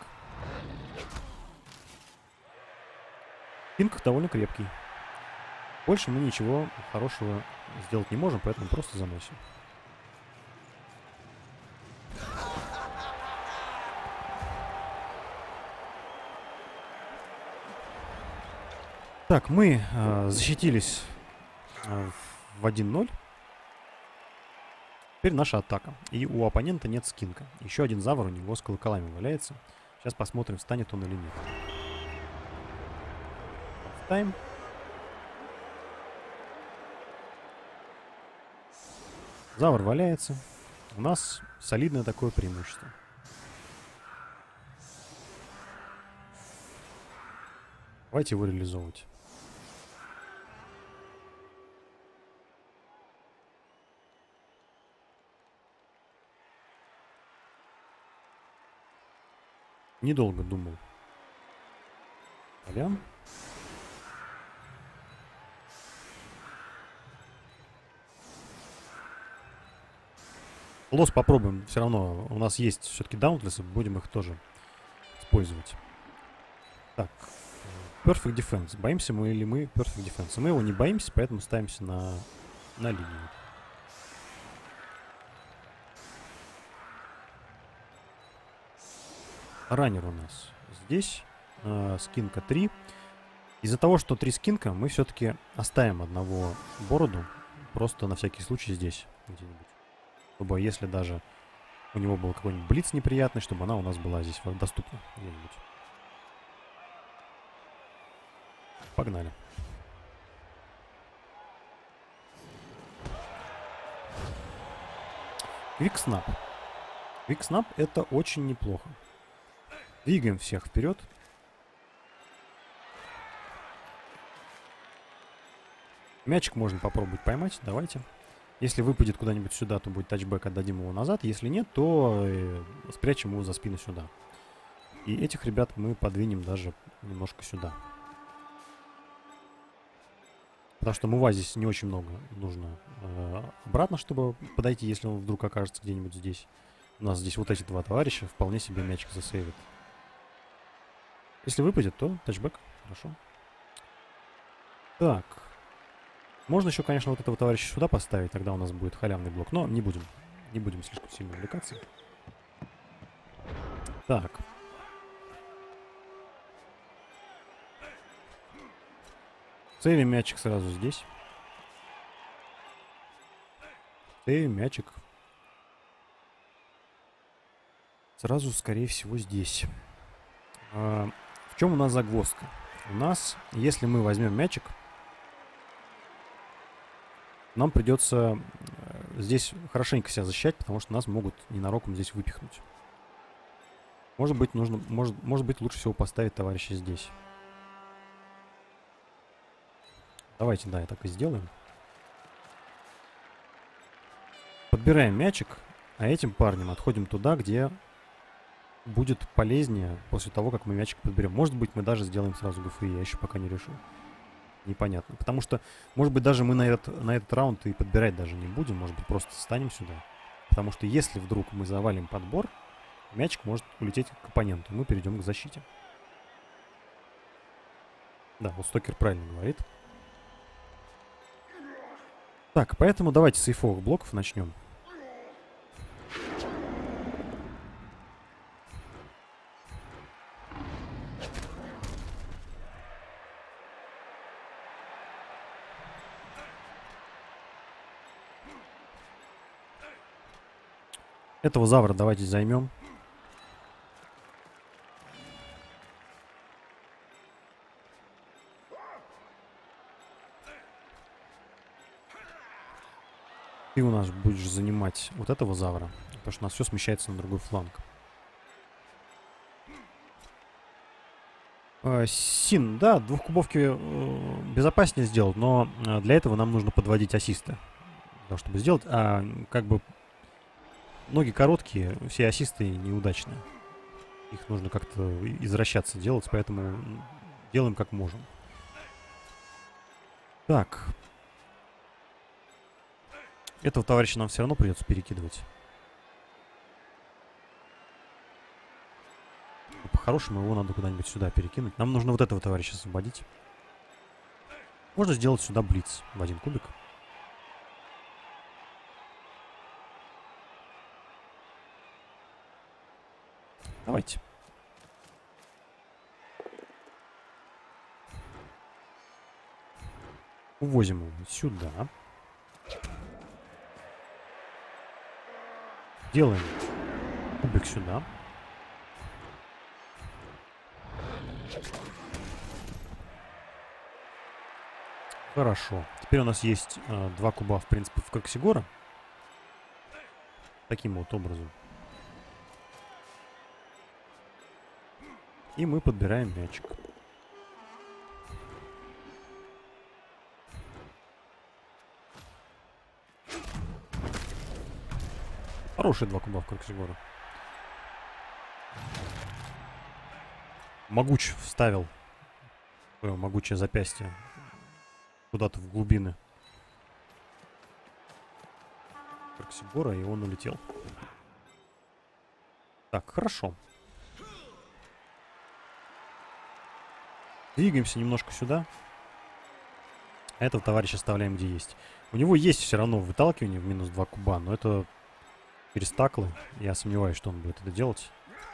Скинк довольно крепкий. Больше мы ничего хорошего сделать не можем, поэтому просто заносим. Так, мы э, защитились э, в один ноль. Теперь наша атака. И у оппонента нет скинка. Еще один Завр у него с колоколами валяется. Сейчас посмотрим, встанет он или нет. Тайм. Завр валяется. У нас солидное такое преимущество. Давайте его реализовывать. Недолго думал. Поля. Лос попробуем. Все равно у нас есть все-таки даунтлессы. Будем их тоже использовать. Так. Perfect Defense. Боимся мы или мы Perfect Defense? Мы его не боимся, поэтому ставимся на, на линию. Раннер у нас здесь. Э, скинка три. Из-за того, что три скинка, мы все-таки оставим одного бороду. Просто на всякий случай здесь где-нибудь. Чтобы если даже у него был какой-нибудь блиц неприятный, чтобы она у нас была здесь доступна где-нибудь. Погнали. Квикснап. Квикснап это очень неплохо. Двигаем всех вперед. Мячик можно попробовать поймать. Давайте. Если выпадет куда-нибудь сюда, то будет тачбэк, отдадим его назад. Если нет, то э, спрячем его за спину сюда. И этих ребят мы подвинем даже немножко сюда. Потому что мува здесь не очень много нужно э, обратно, чтобы подойти, если он вдруг окажется где-нибудь здесь. У нас здесь вот эти два товарища вполне себе мячик засейвит. Если выпадет, то тачбэк. Хорошо. Так. Можно еще, конечно, вот этого товарища сюда поставить, тогда у нас будет халявный блок. Но не будем. Не будем слишком сильно увлекаться. Так. Сейвим мячик сразу здесь. Сейвим мячик. Сразу, скорее всего, здесь. А, в чем у нас загвоздка? У нас, если мы возьмем мячик, нам придется здесь хорошенько себя защищать, потому что нас могут ненароком здесь выпихнуть. Может быть, нужно, может, может быть, лучше всего поставить товарища здесь. Давайте, да, я так и сделаем. Подбираем мячик, а этим парнем отходим туда, где будет полезнее после того, как мы мячик подберем. Может быть, мы даже сделаем сразу ГФИ, я еще пока не решил. Непонятно. Потому что, может быть, даже мы на этот, на этот раунд и подбирать даже не будем. Может быть, просто встанем сюда. Потому что если вдруг мы завалим подбор, мячик может улететь к оппоненту. Мы перейдем к защите. Да, вот Стокер правильно говорит. Так, поэтому давайте с сейфовых блоков начнем. Этого завра давайте займем. Ты у нас будешь занимать вот этого завра, потому что у нас все смещается на другой фланг. Э, Син, да, двухкубовки э, безопаснее сделать, но э, для этого нам нужно подводить ассисты. Для того, чтобы сделать, а как бы ноги короткие, все ассисты неудачные. Их нужно как-то извращаться делать, поэтому делаем как можем. Так. Этого товарища нам все равно придется перекидывать. По-хорошему его надо куда-нибудь сюда перекинуть. Нам нужно вот этого товарища освободить. Можно сделать сюда блиц в один кубик. Давайте. Увозим его сюда. Делаем кубик сюда. Хорошо. Теперь у нас есть э, два куба, в принципе, в Кроксигора. Таким вот образом. И мы подбираем мячик. Хорошие два куба в Кроксигора. Могуч вставил свое могучее запястье куда-то в глубины Кроксигора, и он улетел. Так, хорошо. Двигаемся немножко сюда. А этого товарища оставляем где есть. У него есть все равно выталкивание в минус два куба, но это через таклы. Я сомневаюсь, что он будет это делать.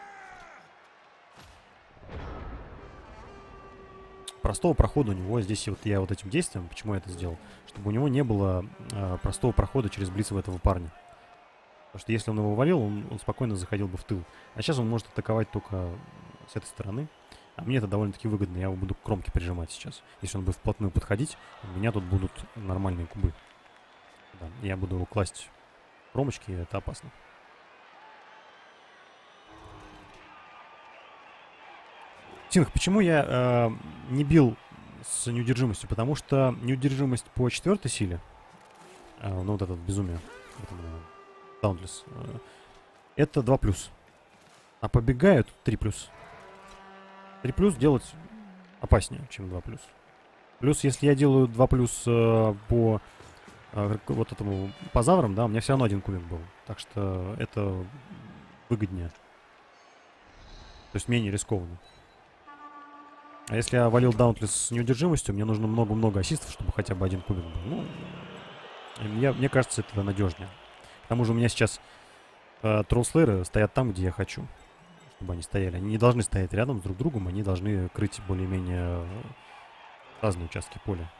Простого прохода у него здесь, вот я вот этим действием, почему я это сделал, чтобы у него не было э, простого прохода через блиц этого парня. Потому что если он его валил, он, он спокойно заходил бы в тыл. А сейчас он может атаковать только с этой стороны. А мне это довольно-таки выгодно. Я его буду к кромке прижимать сейчас. Если он будет вплотную подходить, у меня тут будут нормальные кубы. Да, я буду его класть в кромочки, и это опасно. Синх, почему я э, не бил с неудержимостью? Потому что неудержимость по четвертой силе, э, ну вот это вот безумие, Dauntless, э, это два плюс. А побегают три плюс. три плюс делать опаснее, чем два плюс. Плюс, если я делаю два плюс э, по э, вот этому по заврам, да, у меня все равно один кубик был. Так что это выгоднее. То есть менее рискованно. А если я валил Dauntless с неудержимостью, мне нужно много-много ассистов, чтобы хотя бы один кубик был. Ну, я, мне кажется, это надежнее. К тому же у меня сейчас э, троллслейеры стоят там, где я хочу, чтобы они стояли. Они не должны стоять рядом с друг другом, они должны крыть более-менее разные участки поля.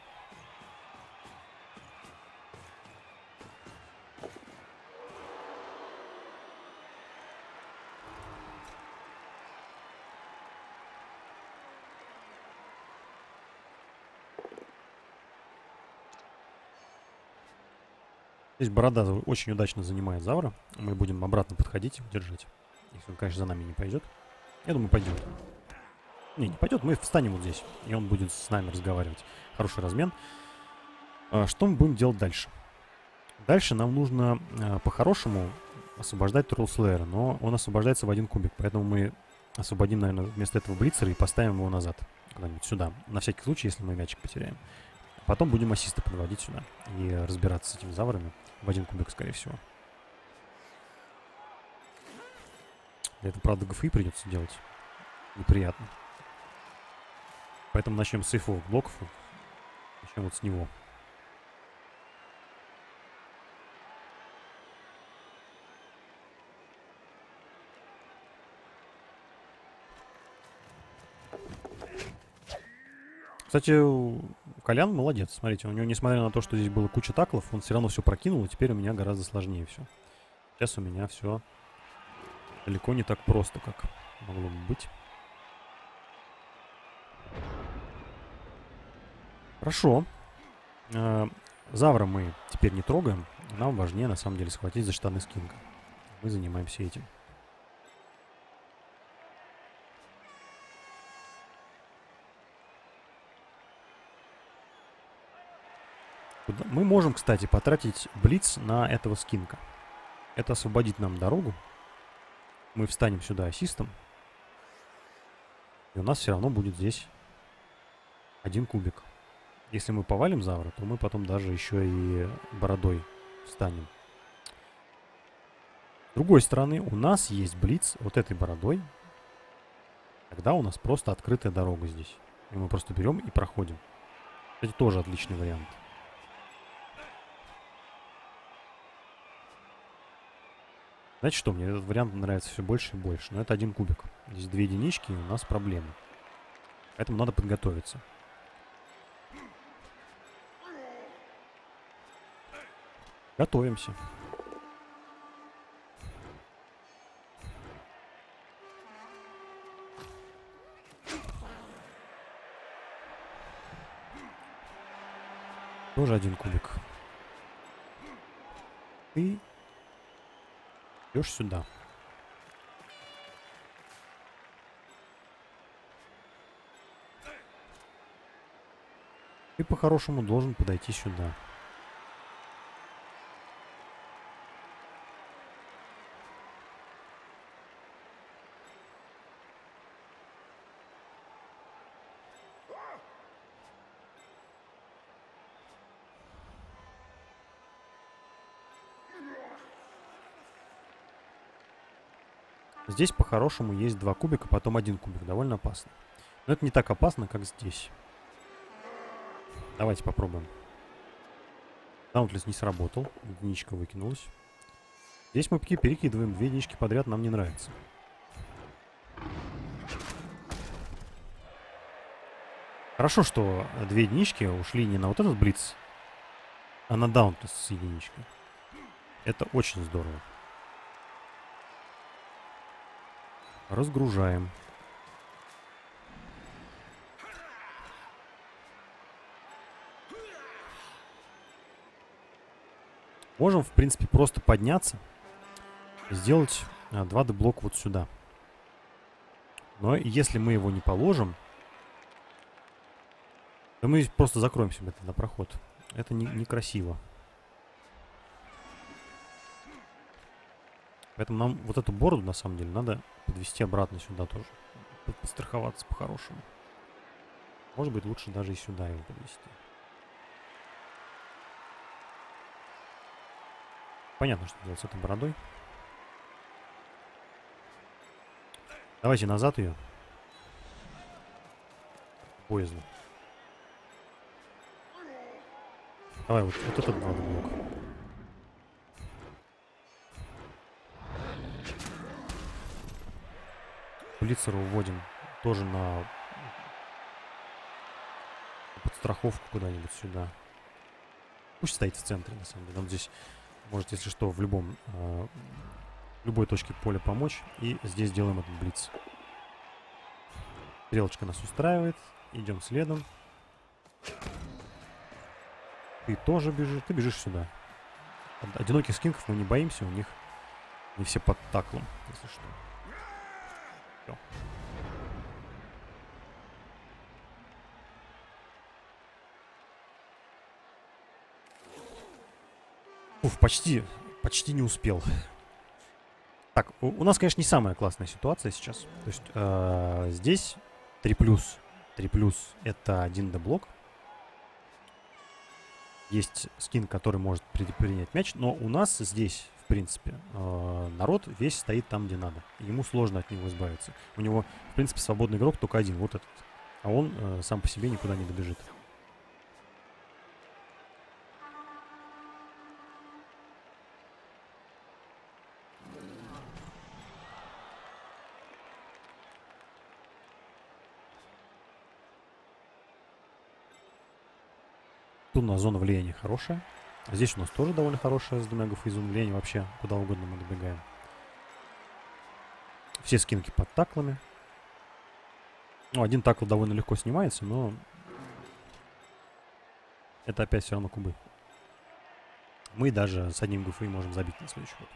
Здесь борода очень удачно занимает завра. Мы будем обратно подходить и держать. Если он, конечно, за нами не пойдет. Я думаю, пойдет. Не, не пойдет. Мы встанем вот здесь. И он будет с нами разговаривать. Хороший размен. А, что мы будем делать дальше? Дальше нам нужно а, по-хорошему освобождать Троллслеера. Но он освобождается в один кубик. Поэтому мы освободим, наверное, вместо этого Блицера и поставим его назад. Куда-нибудь сюда. На всякий случай, если мы мячик потеряем. Потом будем ассисты подводить сюда. И разбираться с этими заврами. В один кубик, скорее всего. Для этого, правда, ГФИ придется делать. Неприятно. Поэтому начнем с сейфовых блоков. Начнем вот с него. Кстати, Колян молодец. Смотрите, у него, несмотря на то, что здесь было куча таклов, он все равно все прокинул, и теперь у меня гораздо сложнее все. Сейчас у меня все далеко не так просто, как могло бы быть. Хорошо. Завра мы теперь не трогаем. Нам важнее, на самом деле, схватить за штаны Скинга. Мы занимаемся этим. Мы можем, кстати, потратить блиц на этого скинка. Это освободит нам дорогу. Мы встанем сюда ассистом. И у нас все равно будет здесь один кубик. Если мы повалим завра, то мы потом даже еще и бородой встанем. С другой стороны, у нас есть блиц вот этой бородой. Тогда у нас просто открытая дорога здесь. И мы просто берем и проходим. Это тоже отличный вариант. Знаете что, мне этот вариант нравится все больше и больше. Но это один кубик. Здесь две единички, и у нас проблемы. Поэтому надо подготовиться. Готовимся. Тоже один кубик. И Идешь сюда. Ты по-хорошему должен подойти сюда. Здесь по-хорошему есть два кубика, потом один кубик. Довольно опасно. Но это не так опасно, как здесь. Давайте попробуем. Даунтлесс не сработал. Единичка выкинулась. Здесь мы перекидываем две единички подряд. Нам не нравится. Хорошо, что две единички ушли не на вот этот блиц, а на Даунтлесс с единичкой. Это очень здорово. Разгружаем. Можем, в принципе, просто подняться и сделать а, два дэ-блока вот сюда. Но если мы его не положим, то мы просто закроем себе тогда проход. Это не, некрасиво. Поэтому нам вот эту бороду, на самом деле, надо подвести обратно сюда тоже. Подстраховаться по-хорошему. Может быть, лучше даже и сюда его подвести. Понятно, что делать с этой бородой. Давайте назад ее. Боязно. Давай вот, вот этот надо блок. Блицера уводим тоже на подстраховку куда-нибудь сюда. Пусть стоит в центре, на самом деле. Он здесь может, если что, в любом э, любой точке поля помочь. И здесь делаем этот блиц. Стрелочка нас устраивает. Идем следом. Ты тоже бежишь. Ты бежишь сюда. Одиноких скинков мы не боимся. У них не все под таклом, если что. Всё. Уф, почти, почти не успел. Так, у, у нас, конечно, не самая классная ситуация сейчас. То есть э, здесь три плюс. три плюс это один дэ-блок. Есть скин, который может при, принять мяч. Но у нас здесь, в принципе, э, народ весь стоит там, где надо. Ему сложно от него избавиться. У него, в принципе, свободный игрок только один. Вот этот. А он э, сам по себе никуда не добежит. Тут у нас зона влияния хорошая. Здесь у нас тоже довольно хорошая с двумя ГФ и зона влияния. Вообще куда угодно мы добегаем. Все скинки под таклами. Ну, один такл довольно легко снимается, но это опять все равно кубы. Мы даже с одним ГФ можем забить на следующий ход.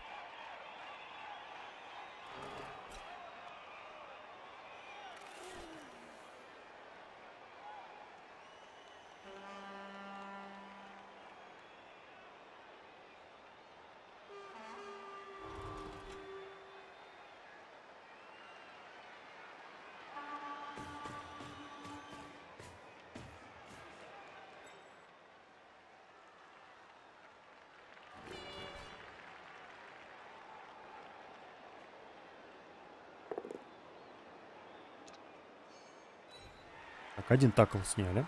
Так, один такл сняли.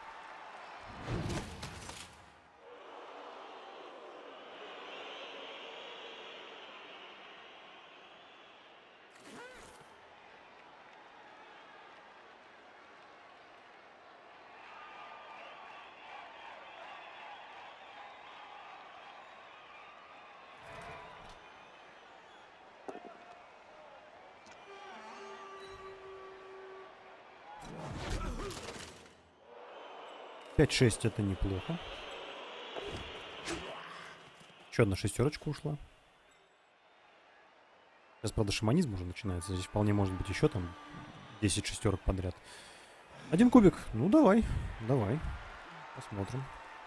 пять шесть это неплохо. Еще одна шестерочка ушла. Сейчас, правда, шаманизм уже начинается. Здесь вполне может быть еще там десять шестерок подряд. Один кубик. Ну, давай. Давай. Посмотрим.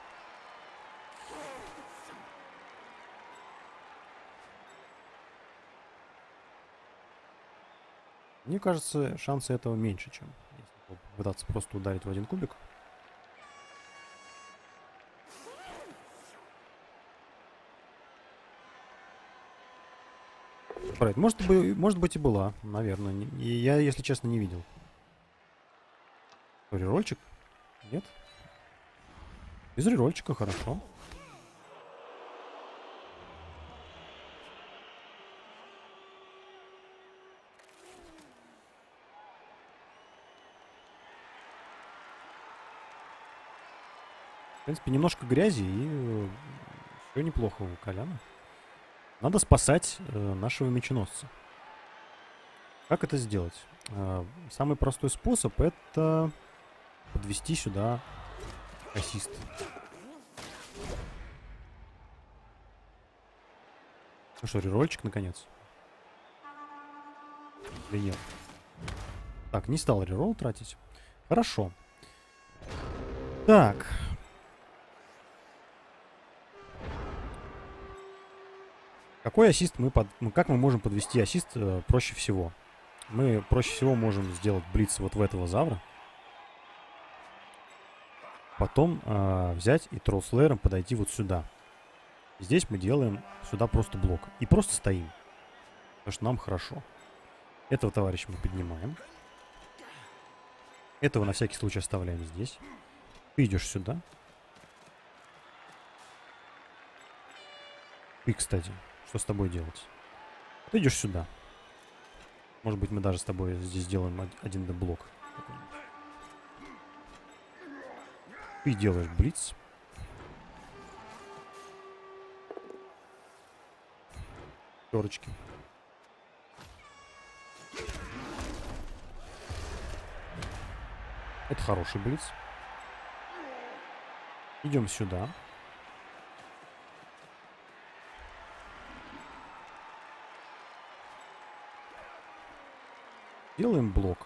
Мне кажется, шансы этого меньше, чем если попытаться просто ударить в один кубик. Брайт, может, может быть и была, наверное. И я, если честно, не видел. Рерольчик? Нет? Без рерольчика хорошо. В принципе, немножко грязи и все неплохо у Коляна. Надо спасать э, нашего меченосца. Как это сделать? Э, самый простой способ — это подвести сюда ассист. Ну что, рерольчик наконец? Или нет? Так, не стал реролл тратить. Хорошо. Так. Какой ассист мы под... Как мы можем подвести ассист э, проще всего? Мы проще всего можем сделать блиц вот в этого завра. Потом э, взять и троллслеером подойти вот сюда. Здесь мы делаем сюда просто блок. И просто стоим. Потому что нам хорошо. Этого товарища мы поднимаем. Этого на всякий случай оставляем здесь. Ты идешь сюда. Ты, кстати, что с тобой делать? Ты идешь сюда. Может быть, мы даже с тобой здесь сделаем один блок. Ты делаешь блиц. Пятерочки. Это хороший блиц. Идем сюда. Делаем блок.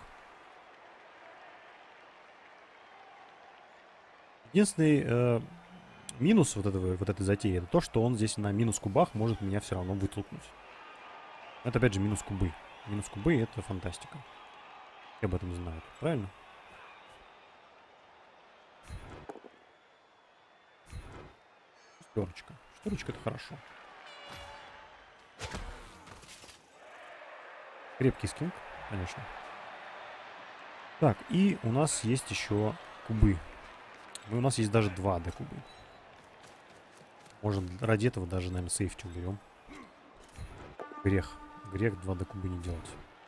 Единственный э, минус вот, этого, вот этой затеи — это то, что он здесь на минус кубах может меня все равно вытолкнуть. Это опять же минус кубы. Минус кубы — это фантастика. Все об этом знают, правильно? Шестерочка. Шестерочка — это хорошо. Крепкий скинг, конечно. Так, и у нас есть еще кубы. И у нас есть даже два АД кубы. Может, ради этого даже, наверное, сейфти уберем. Грех. Грех два АД кубы не делать.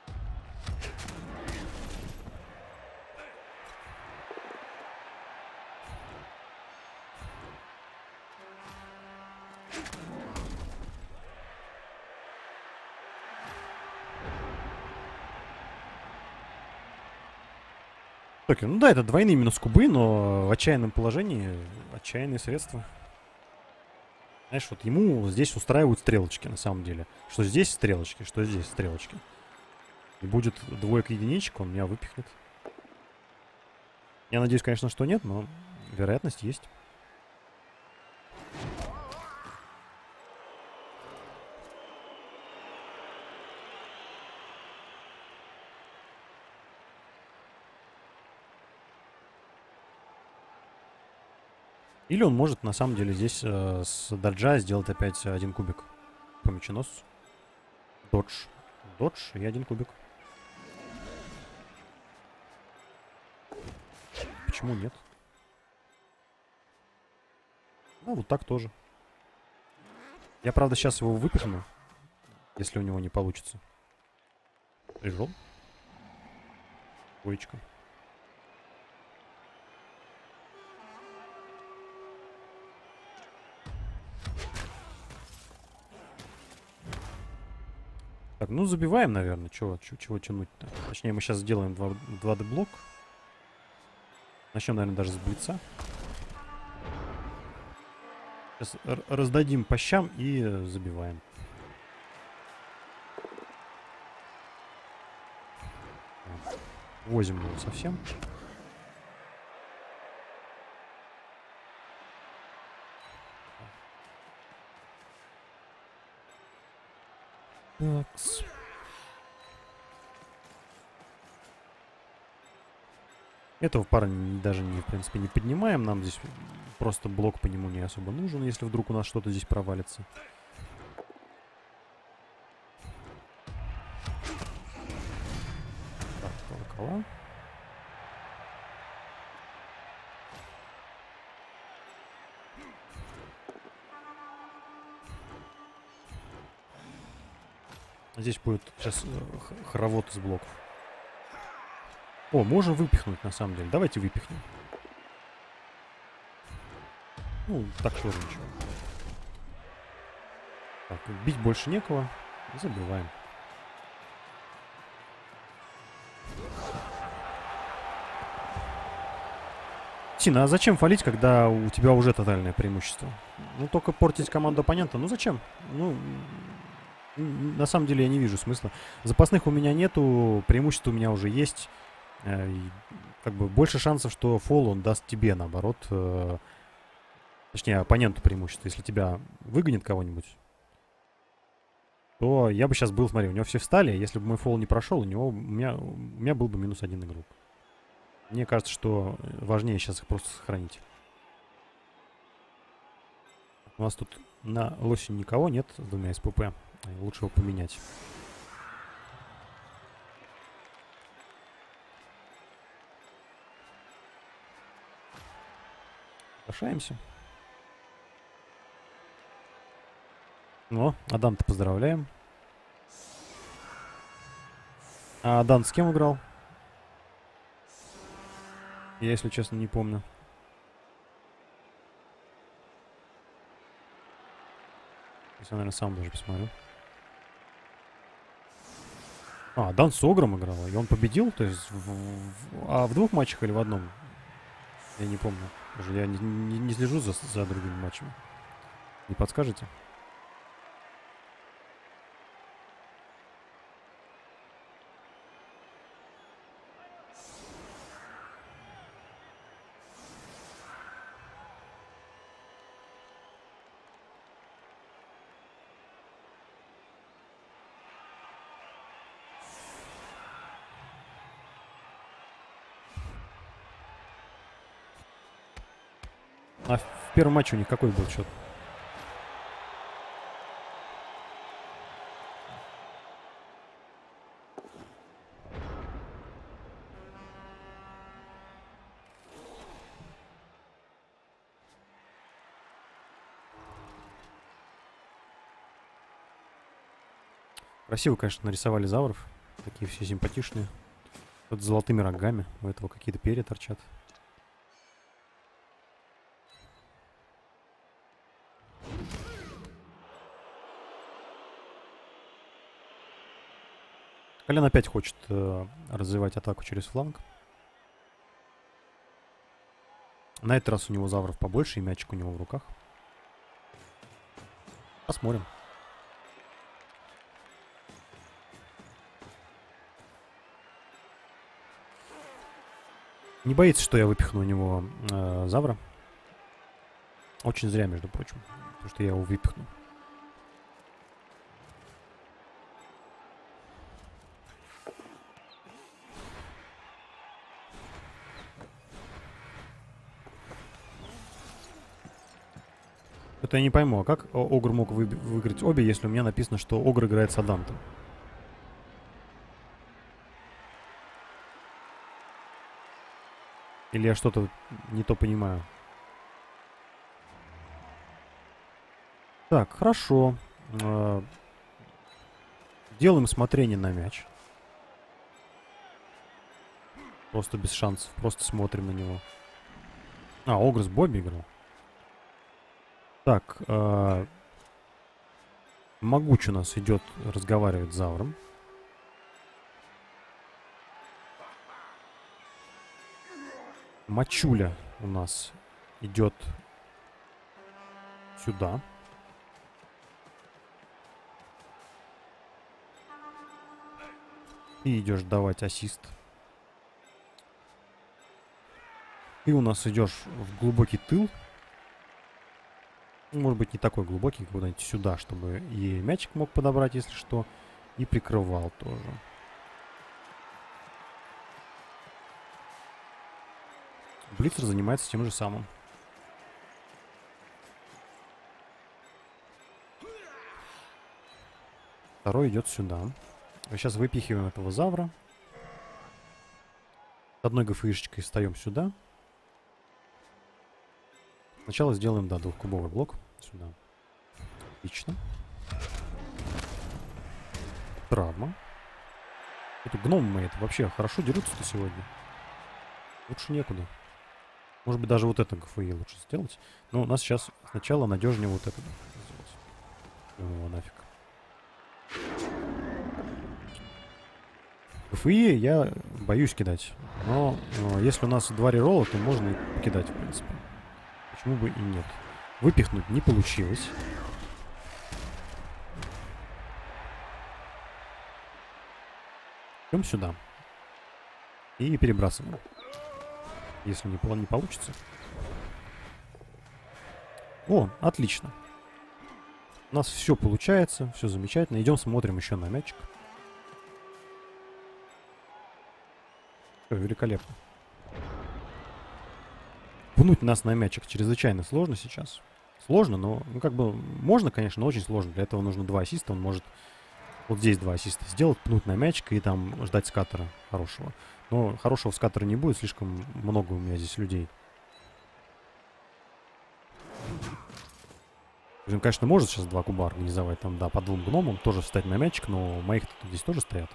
Окей, ну да, это двойные минус кубы, но в отчаянном положении отчаянные средства. Знаешь, вот ему здесь устраивают стрелочки, на самом деле. Что здесь стрелочки, что здесь стрелочки. И будет двойка единичек, он меня выпихнет. Я надеюсь, конечно, что нет, но вероятность есть. Или он может, на самом деле, здесь э, с доджа сделать опять один кубик по меченосцу. Додж. Додж и один кубик. Почему нет? Ну, вот так тоже. Я, правда, сейчас его выпихну, если у него не получится. Режу. Двоечка. Так, ну забиваем, наверное. Чего, чего тянуть-то? Точнее, мы сейчас сделаем два дэ блок. Начнем, наверное, даже с блица. Сейчас раздадим по щам и забиваем. Возим его совсем. Такс. Этого парня даже не, в принципе, не поднимаем. Нам здесь просто блок по нему не особо нужен, если вдруг у нас что-то здесь провалится. Так, колокола. Здесь будет сейчас э, хоровод из блоков. О, можем выпихнуть, на самом деле. Давайте выпихнем. Ну, так тоже ничего. Так, бить больше некого. Забиваем. Тина, а зачем фалить, когда у тебя уже тотальное преимущество? Ну, только портить команду оппонента. Ну, зачем? Ну, на самом деле я не вижу смысла. Запасных у меня нету, преимущество у меня уже есть. И, как бы больше шансов, что фол он даст тебе, наоборот. Э, точнее, оппоненту преимущество. Если тебя выгонит кого-нибудь, то я бы сейчас был, смотри, у него все встали. Если бы мой фол не прошел, у него у меня, у меня был бы минус один игрок. Мне кажется, что важнее сейчас их просто сохранить. У нас тут на лосе никого нет с двумя эс пэ пэ. Лучше его поменять. Соглашаемся. Ну, Адан-то поздравляем. А Адан с кем играл? Я, если честно, не помню. Я, наверное, сам даже посмотрю. А, Дан с Огром играл, и он победил? То есть, в, в, а в двух матчах или в одном? Я не помню. Уже я не, не, не слежу за, за другими матчами. Не подскажете? А в первом матче у них какой был счет? Красиво, конечно, нарисовали завров. Такие все симпатичные. Вот с золотыми рогами. У этого какие-то перья торчат. Колян опять хочет э, развивать атаку через фланг. На этот раз у него завров побольше, и мячик у него в руках. Посмотрим. Не боится, что я выпихну у него э, завра. Очень зря, между прочим. Потому что я его выпихну. Это я не пойму, а как Огр мог вы выиграть обе, если у меня написано, что Огр играет с Адантом? Или я что-то не то понимаю? Так, хорошо. Э, делаем смотрение на мяч. Просто без шансов. Просто смотрим на него. А, Огр с Бобби играл. Так. Э, Могуч у нас идет разговаривать с Завром. Мачуля у нас идет сюда. И идешь давать ассист. Ты у нас идешь в глубокий тыл. Может быть, не такой глубокий, куда-нибудь сюда, чтобы и мячик мог подобрать, если что, и прикрывал тоже. Блицер занимается тем же самым. Второй идет сюда. Сейчас выпихиваем этого завра. С одной ГФИшечкой встаем сюда. Сначала сделаем, да, двухкубовый блок. Сюда. Отлично. Травма. Это гномы мои, это вообще хорошо дерутся-то сегодня. Лучше некуда. Может быть, даже вот это ГФИ лучше сделать. Но у нас сейчас сначала надежнее вот это сделать. О, нафиг. ГФИ я боюсь кидать. Но э, если у нас два реролла, то можно и кидать, в принципе. Почему бы и нет. Выпихнуть не получилось. Идем сюда. И перебрасываем. Если не, не получится. О, отлично. У нас все получается, все замечательно. Идем смотрим еще на мячик. Все, великолепно. Пнуть нас на мячик чрезвычайно сложно сейчас. Сложно, но, ну, как бы, можно, конечно, но очень сложно. Для этого нужно два ассиста. Он может вот здесь два ассиста сделать, пнуть на мячик и там ждать скаттера хорошего. Но хорошего скаттера не будет, слишком много у меня здесь людей. Он, конечно, может сейчас два куба организовать, там, да, по двум гномам, тоже встать на мячик, но моих тут здесь тоже стоят.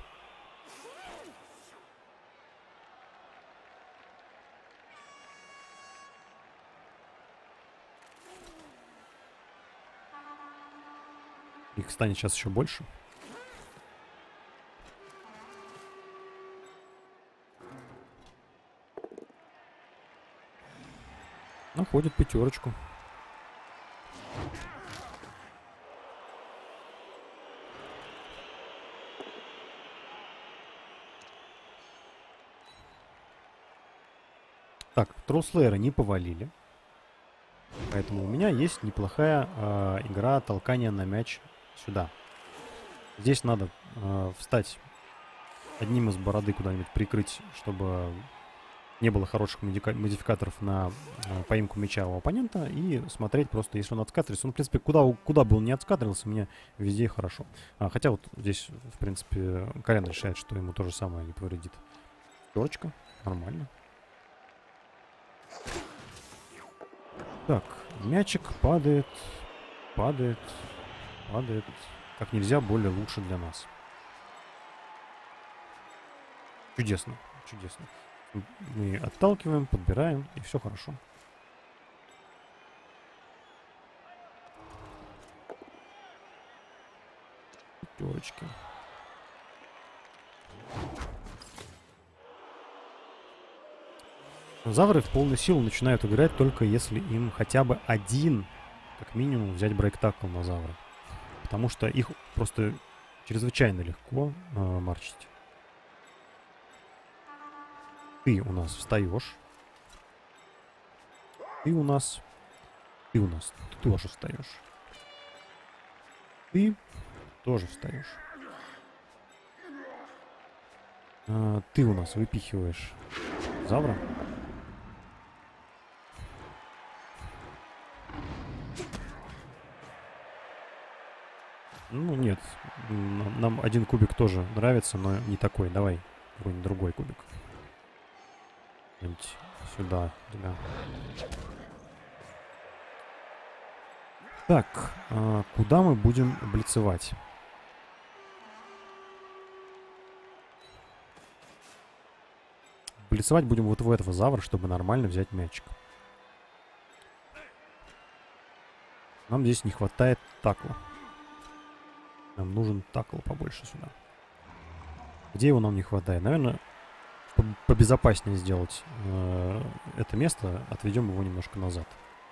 Их станет сейчас еще больше. Находит пятерочку. Так, Троуслеера не повалили. Поэтому у меня есть неплохая э, игра толкания на мяч сюда. Здесь надо э, встать одним из бороды куда-нибудь прикрыть, чтобы не было хороших модификаторов на э, поимку мяча у оппонента. И смотреть просто, если он отскатывается. Он, в принципе, куда, куда бы он ни отскатывался, мне везде хорошо. А, хотя вот здесь, в принципе, Колян решает, что ему то же самое не повредит. Пятерочка. Нормально. Так, мячик падает, падает, падает. Как нельзя более лучше для нас. Чудесно, чудесно. Мы отталкиваем, подбираем, и все хорошо. Пятерочки. Завры в полную силу начинают играть только если им хотя бы один, как минимум, взять брейк-такл на завра. Потому что их просто чрезвычайно легко э, марчить. Ты у нас встаешь. Ты у нас... Ты у нас ты тоже встаешь. Ты тоже встаешь. А, ты у нас выпихиваешь завра. Ну, нет. Нам один кубик тоже нравится, но не такой. Давай какой-нибудь другой кубик. Сюда, да. Так, а куда мы будем блицевать? Блицевать будем вот в этого завра, чтобы нормально взять мячик. Нам здесь не хватает такла. Нам нужен такл побольше сюда. Где его нам не хватает? Наверное, побезопаснее сделать э, это место. Отведем его немножко назад.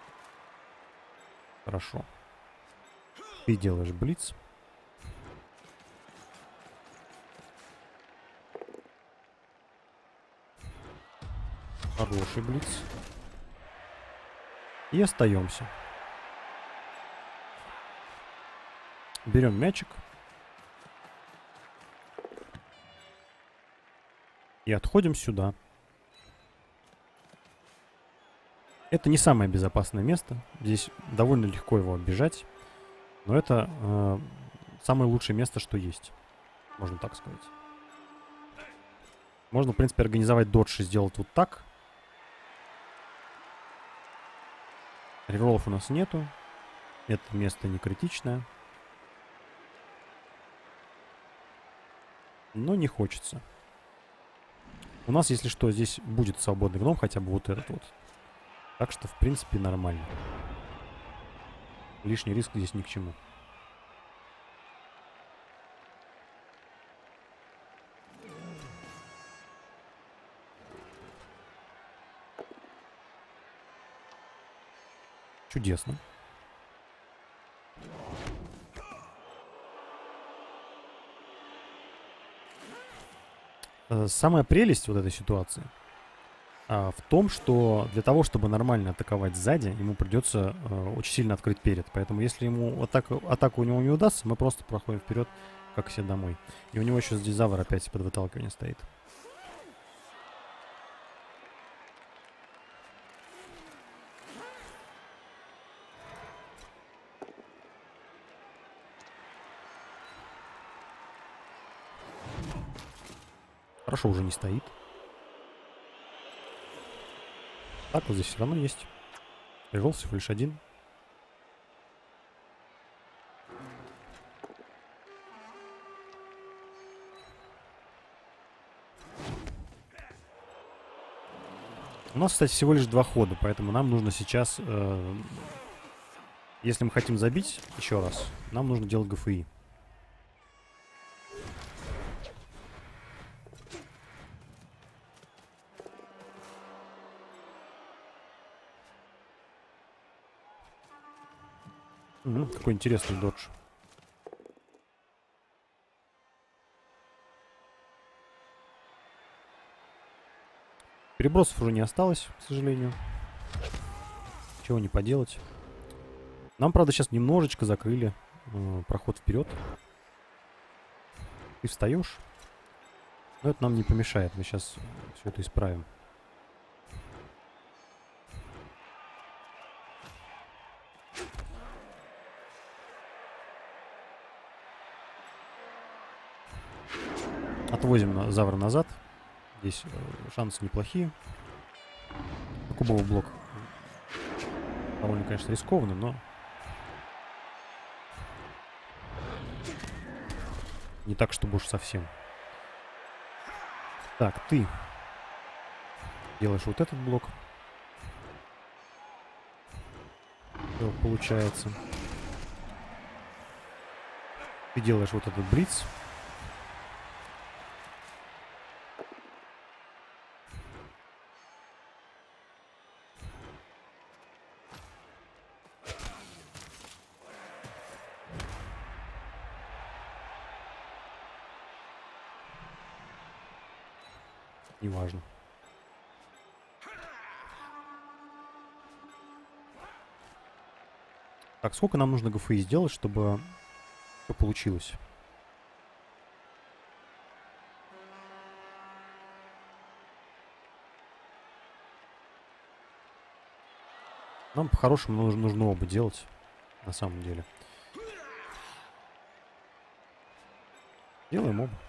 Хорошо. Ты делаешь блиц. Хороший блиц. И остаемся. Берем мячик. И отходим сюда. Это не самое безопасное место. Здесь довольно легко его оббежать. Но это э, самое лучшее место, что есть. Можно так сказать. Можно, в принципе, организовать додж и сделать вот так. Рероллов у нас нету. Это место не критичное. Но не хочется. У нас, если что, здесь будет свободный гном, хотя бы вот этот вот. Так что, в принципе, нормально. Лишний риск здесь ни к чему. Чудесно. Самая прелесть вот этой ситуации а, в том, что для того, чтобы нормально атаковать сзади, ему придется а, очень сильно открыть перед. Поэтому если ему атака, атака у него не удастся, мы просто проходим вперед, как все домой. И у него еще здесь завар опять под выталкивание стоит. Хорошо, уже не стоит. Так, вот здесь все равно есть. Реролл всего лишь один. У нас, кстати, всего лишь два хода, поэтому нам нужно сейчас, э, если мы хотим забить еще раз, нам нужно делать ГФИ. Угу, какой интересный додж. Перебросов уже не осталось, к сожалению. Чего не поделать. Нам, правда, сейчас немножечко закрыли э, проход вперед. Ты встаешь. Но это нам не помешает. Мы сейчас все это исправим. Отвозим на завра назад. Здесь э, шансы неплохие. Кубовый блок довольно, конечно, рискованный, но не так, чтобы уж совсем. Так, ты делаешь вот этот блок. Все получается. Ты делаешь вот этот блиц. Неважно. Так, сколько нам нужно ГФИ сделать, чтобы все получилось? Нам по-хорошему нужно, нужно оба делать, на самом деле. Делаем оба.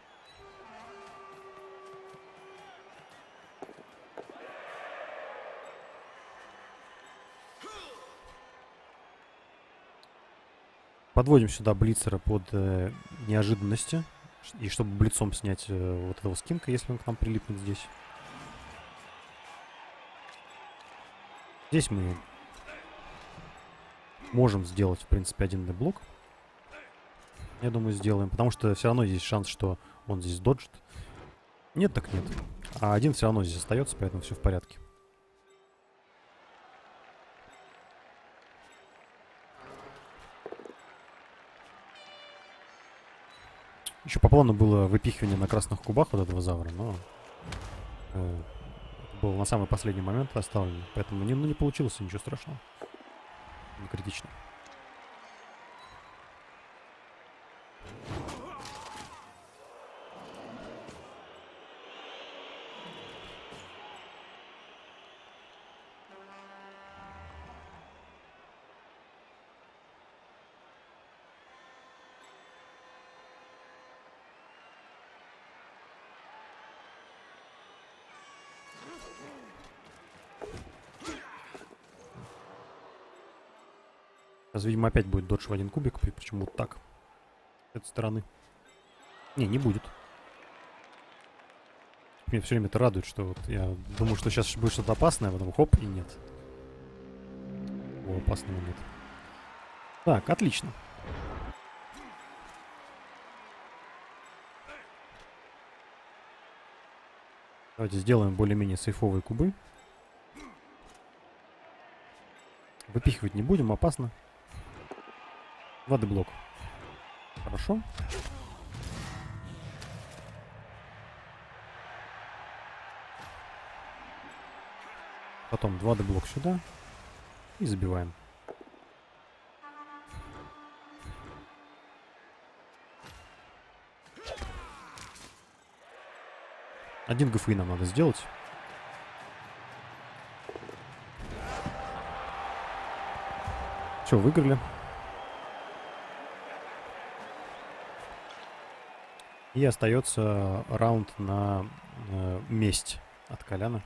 Подводим сюда блицера под э, неожиданности. И чтобы блицом снять э, вот этого скинка, если он к нам прилипнет здесь. Здесь мы можем сделать, в принципе, один блок. Я думаю, сделаем. Потому что все равно есть шанс, что он здесь доджит. Нет, так нет. А один все равно здесь остается, поэтому все в порядке. Еще по плану было выпихивание на красных кубах вот этого завра, но э, был на самый последний момент оставлен. Поэтому не, ну, не получилось ничего страшного. Не критично. Сейчас, видимо, опять будет додж в один кубик, причем вот так. С этой стороны. Не, не будет. Меня все время это радует, что вот я думаю, что сейчас будет что-то опасное, а потом хоп, и нет. О, опасного нет. Так, отлично. Давайте сделаем более-менее сейфовые кубы. Выпихивать не будем, опасно. Воды-блок. Хорошо. Потом два дэ-блок сюда. И забиваем. Один ГФИ нам надо сделать. Все, выиграли. И остается раунд на э, месть от Коляна.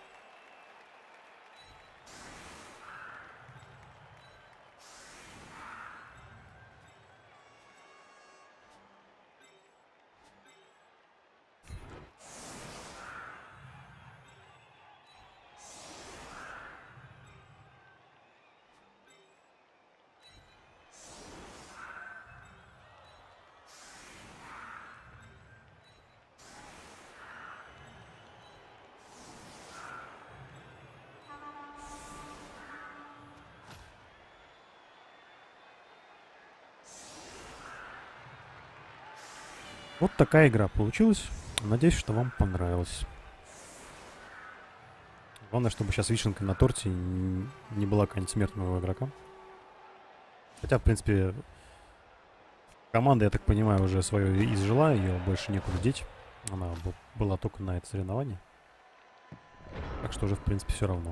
Вот такая игра получилась. Надеюсь, что вам понравилось. Главное, чтобы сейчас вишенкой на торте не была какая-нибудь смерть моего игрока. Хотя, в принципе, команда, я так понимаю, уже свое изжила, ее больше некуда деть. Она была только на это соревнование. Так что уже, в принципе, все равно.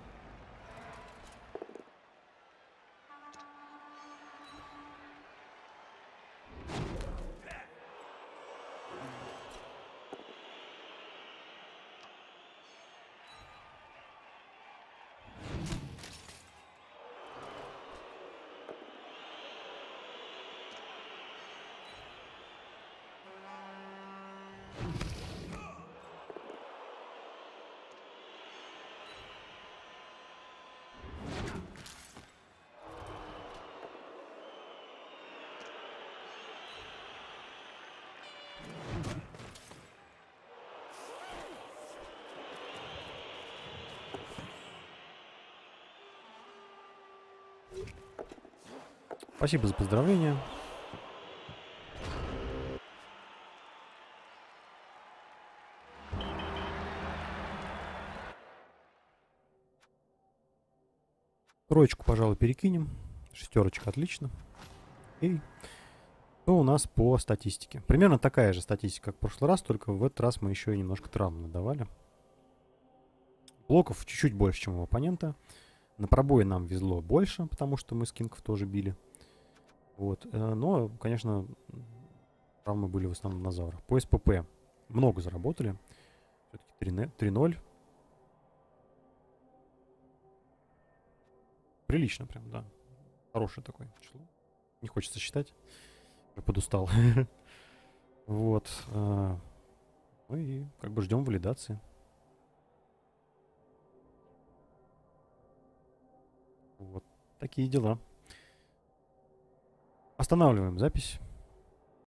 Спасибо за поздравления. Троечку, пожалуй, перекинем. Шестерочка, отлично. И что у нас по статистике? Примерно такая же статистика, как в прошлый раз, только в этот раз мы еще и немножко травм надавали. Блоков чуть-чуть больше, чем у оппонента. На пробои нам везло больше, потому что мы скинков тоже били. Вот. Но, конечно, травмы были в основном на Заврах. По СПП много заработали. Все-таки три ноль. Прилично прям, да. Хорошее такое число. Не хочется считать. Я подустал. Вот. Ну и как бы ждем валидации. Вот такие дела. Останавливаем запись.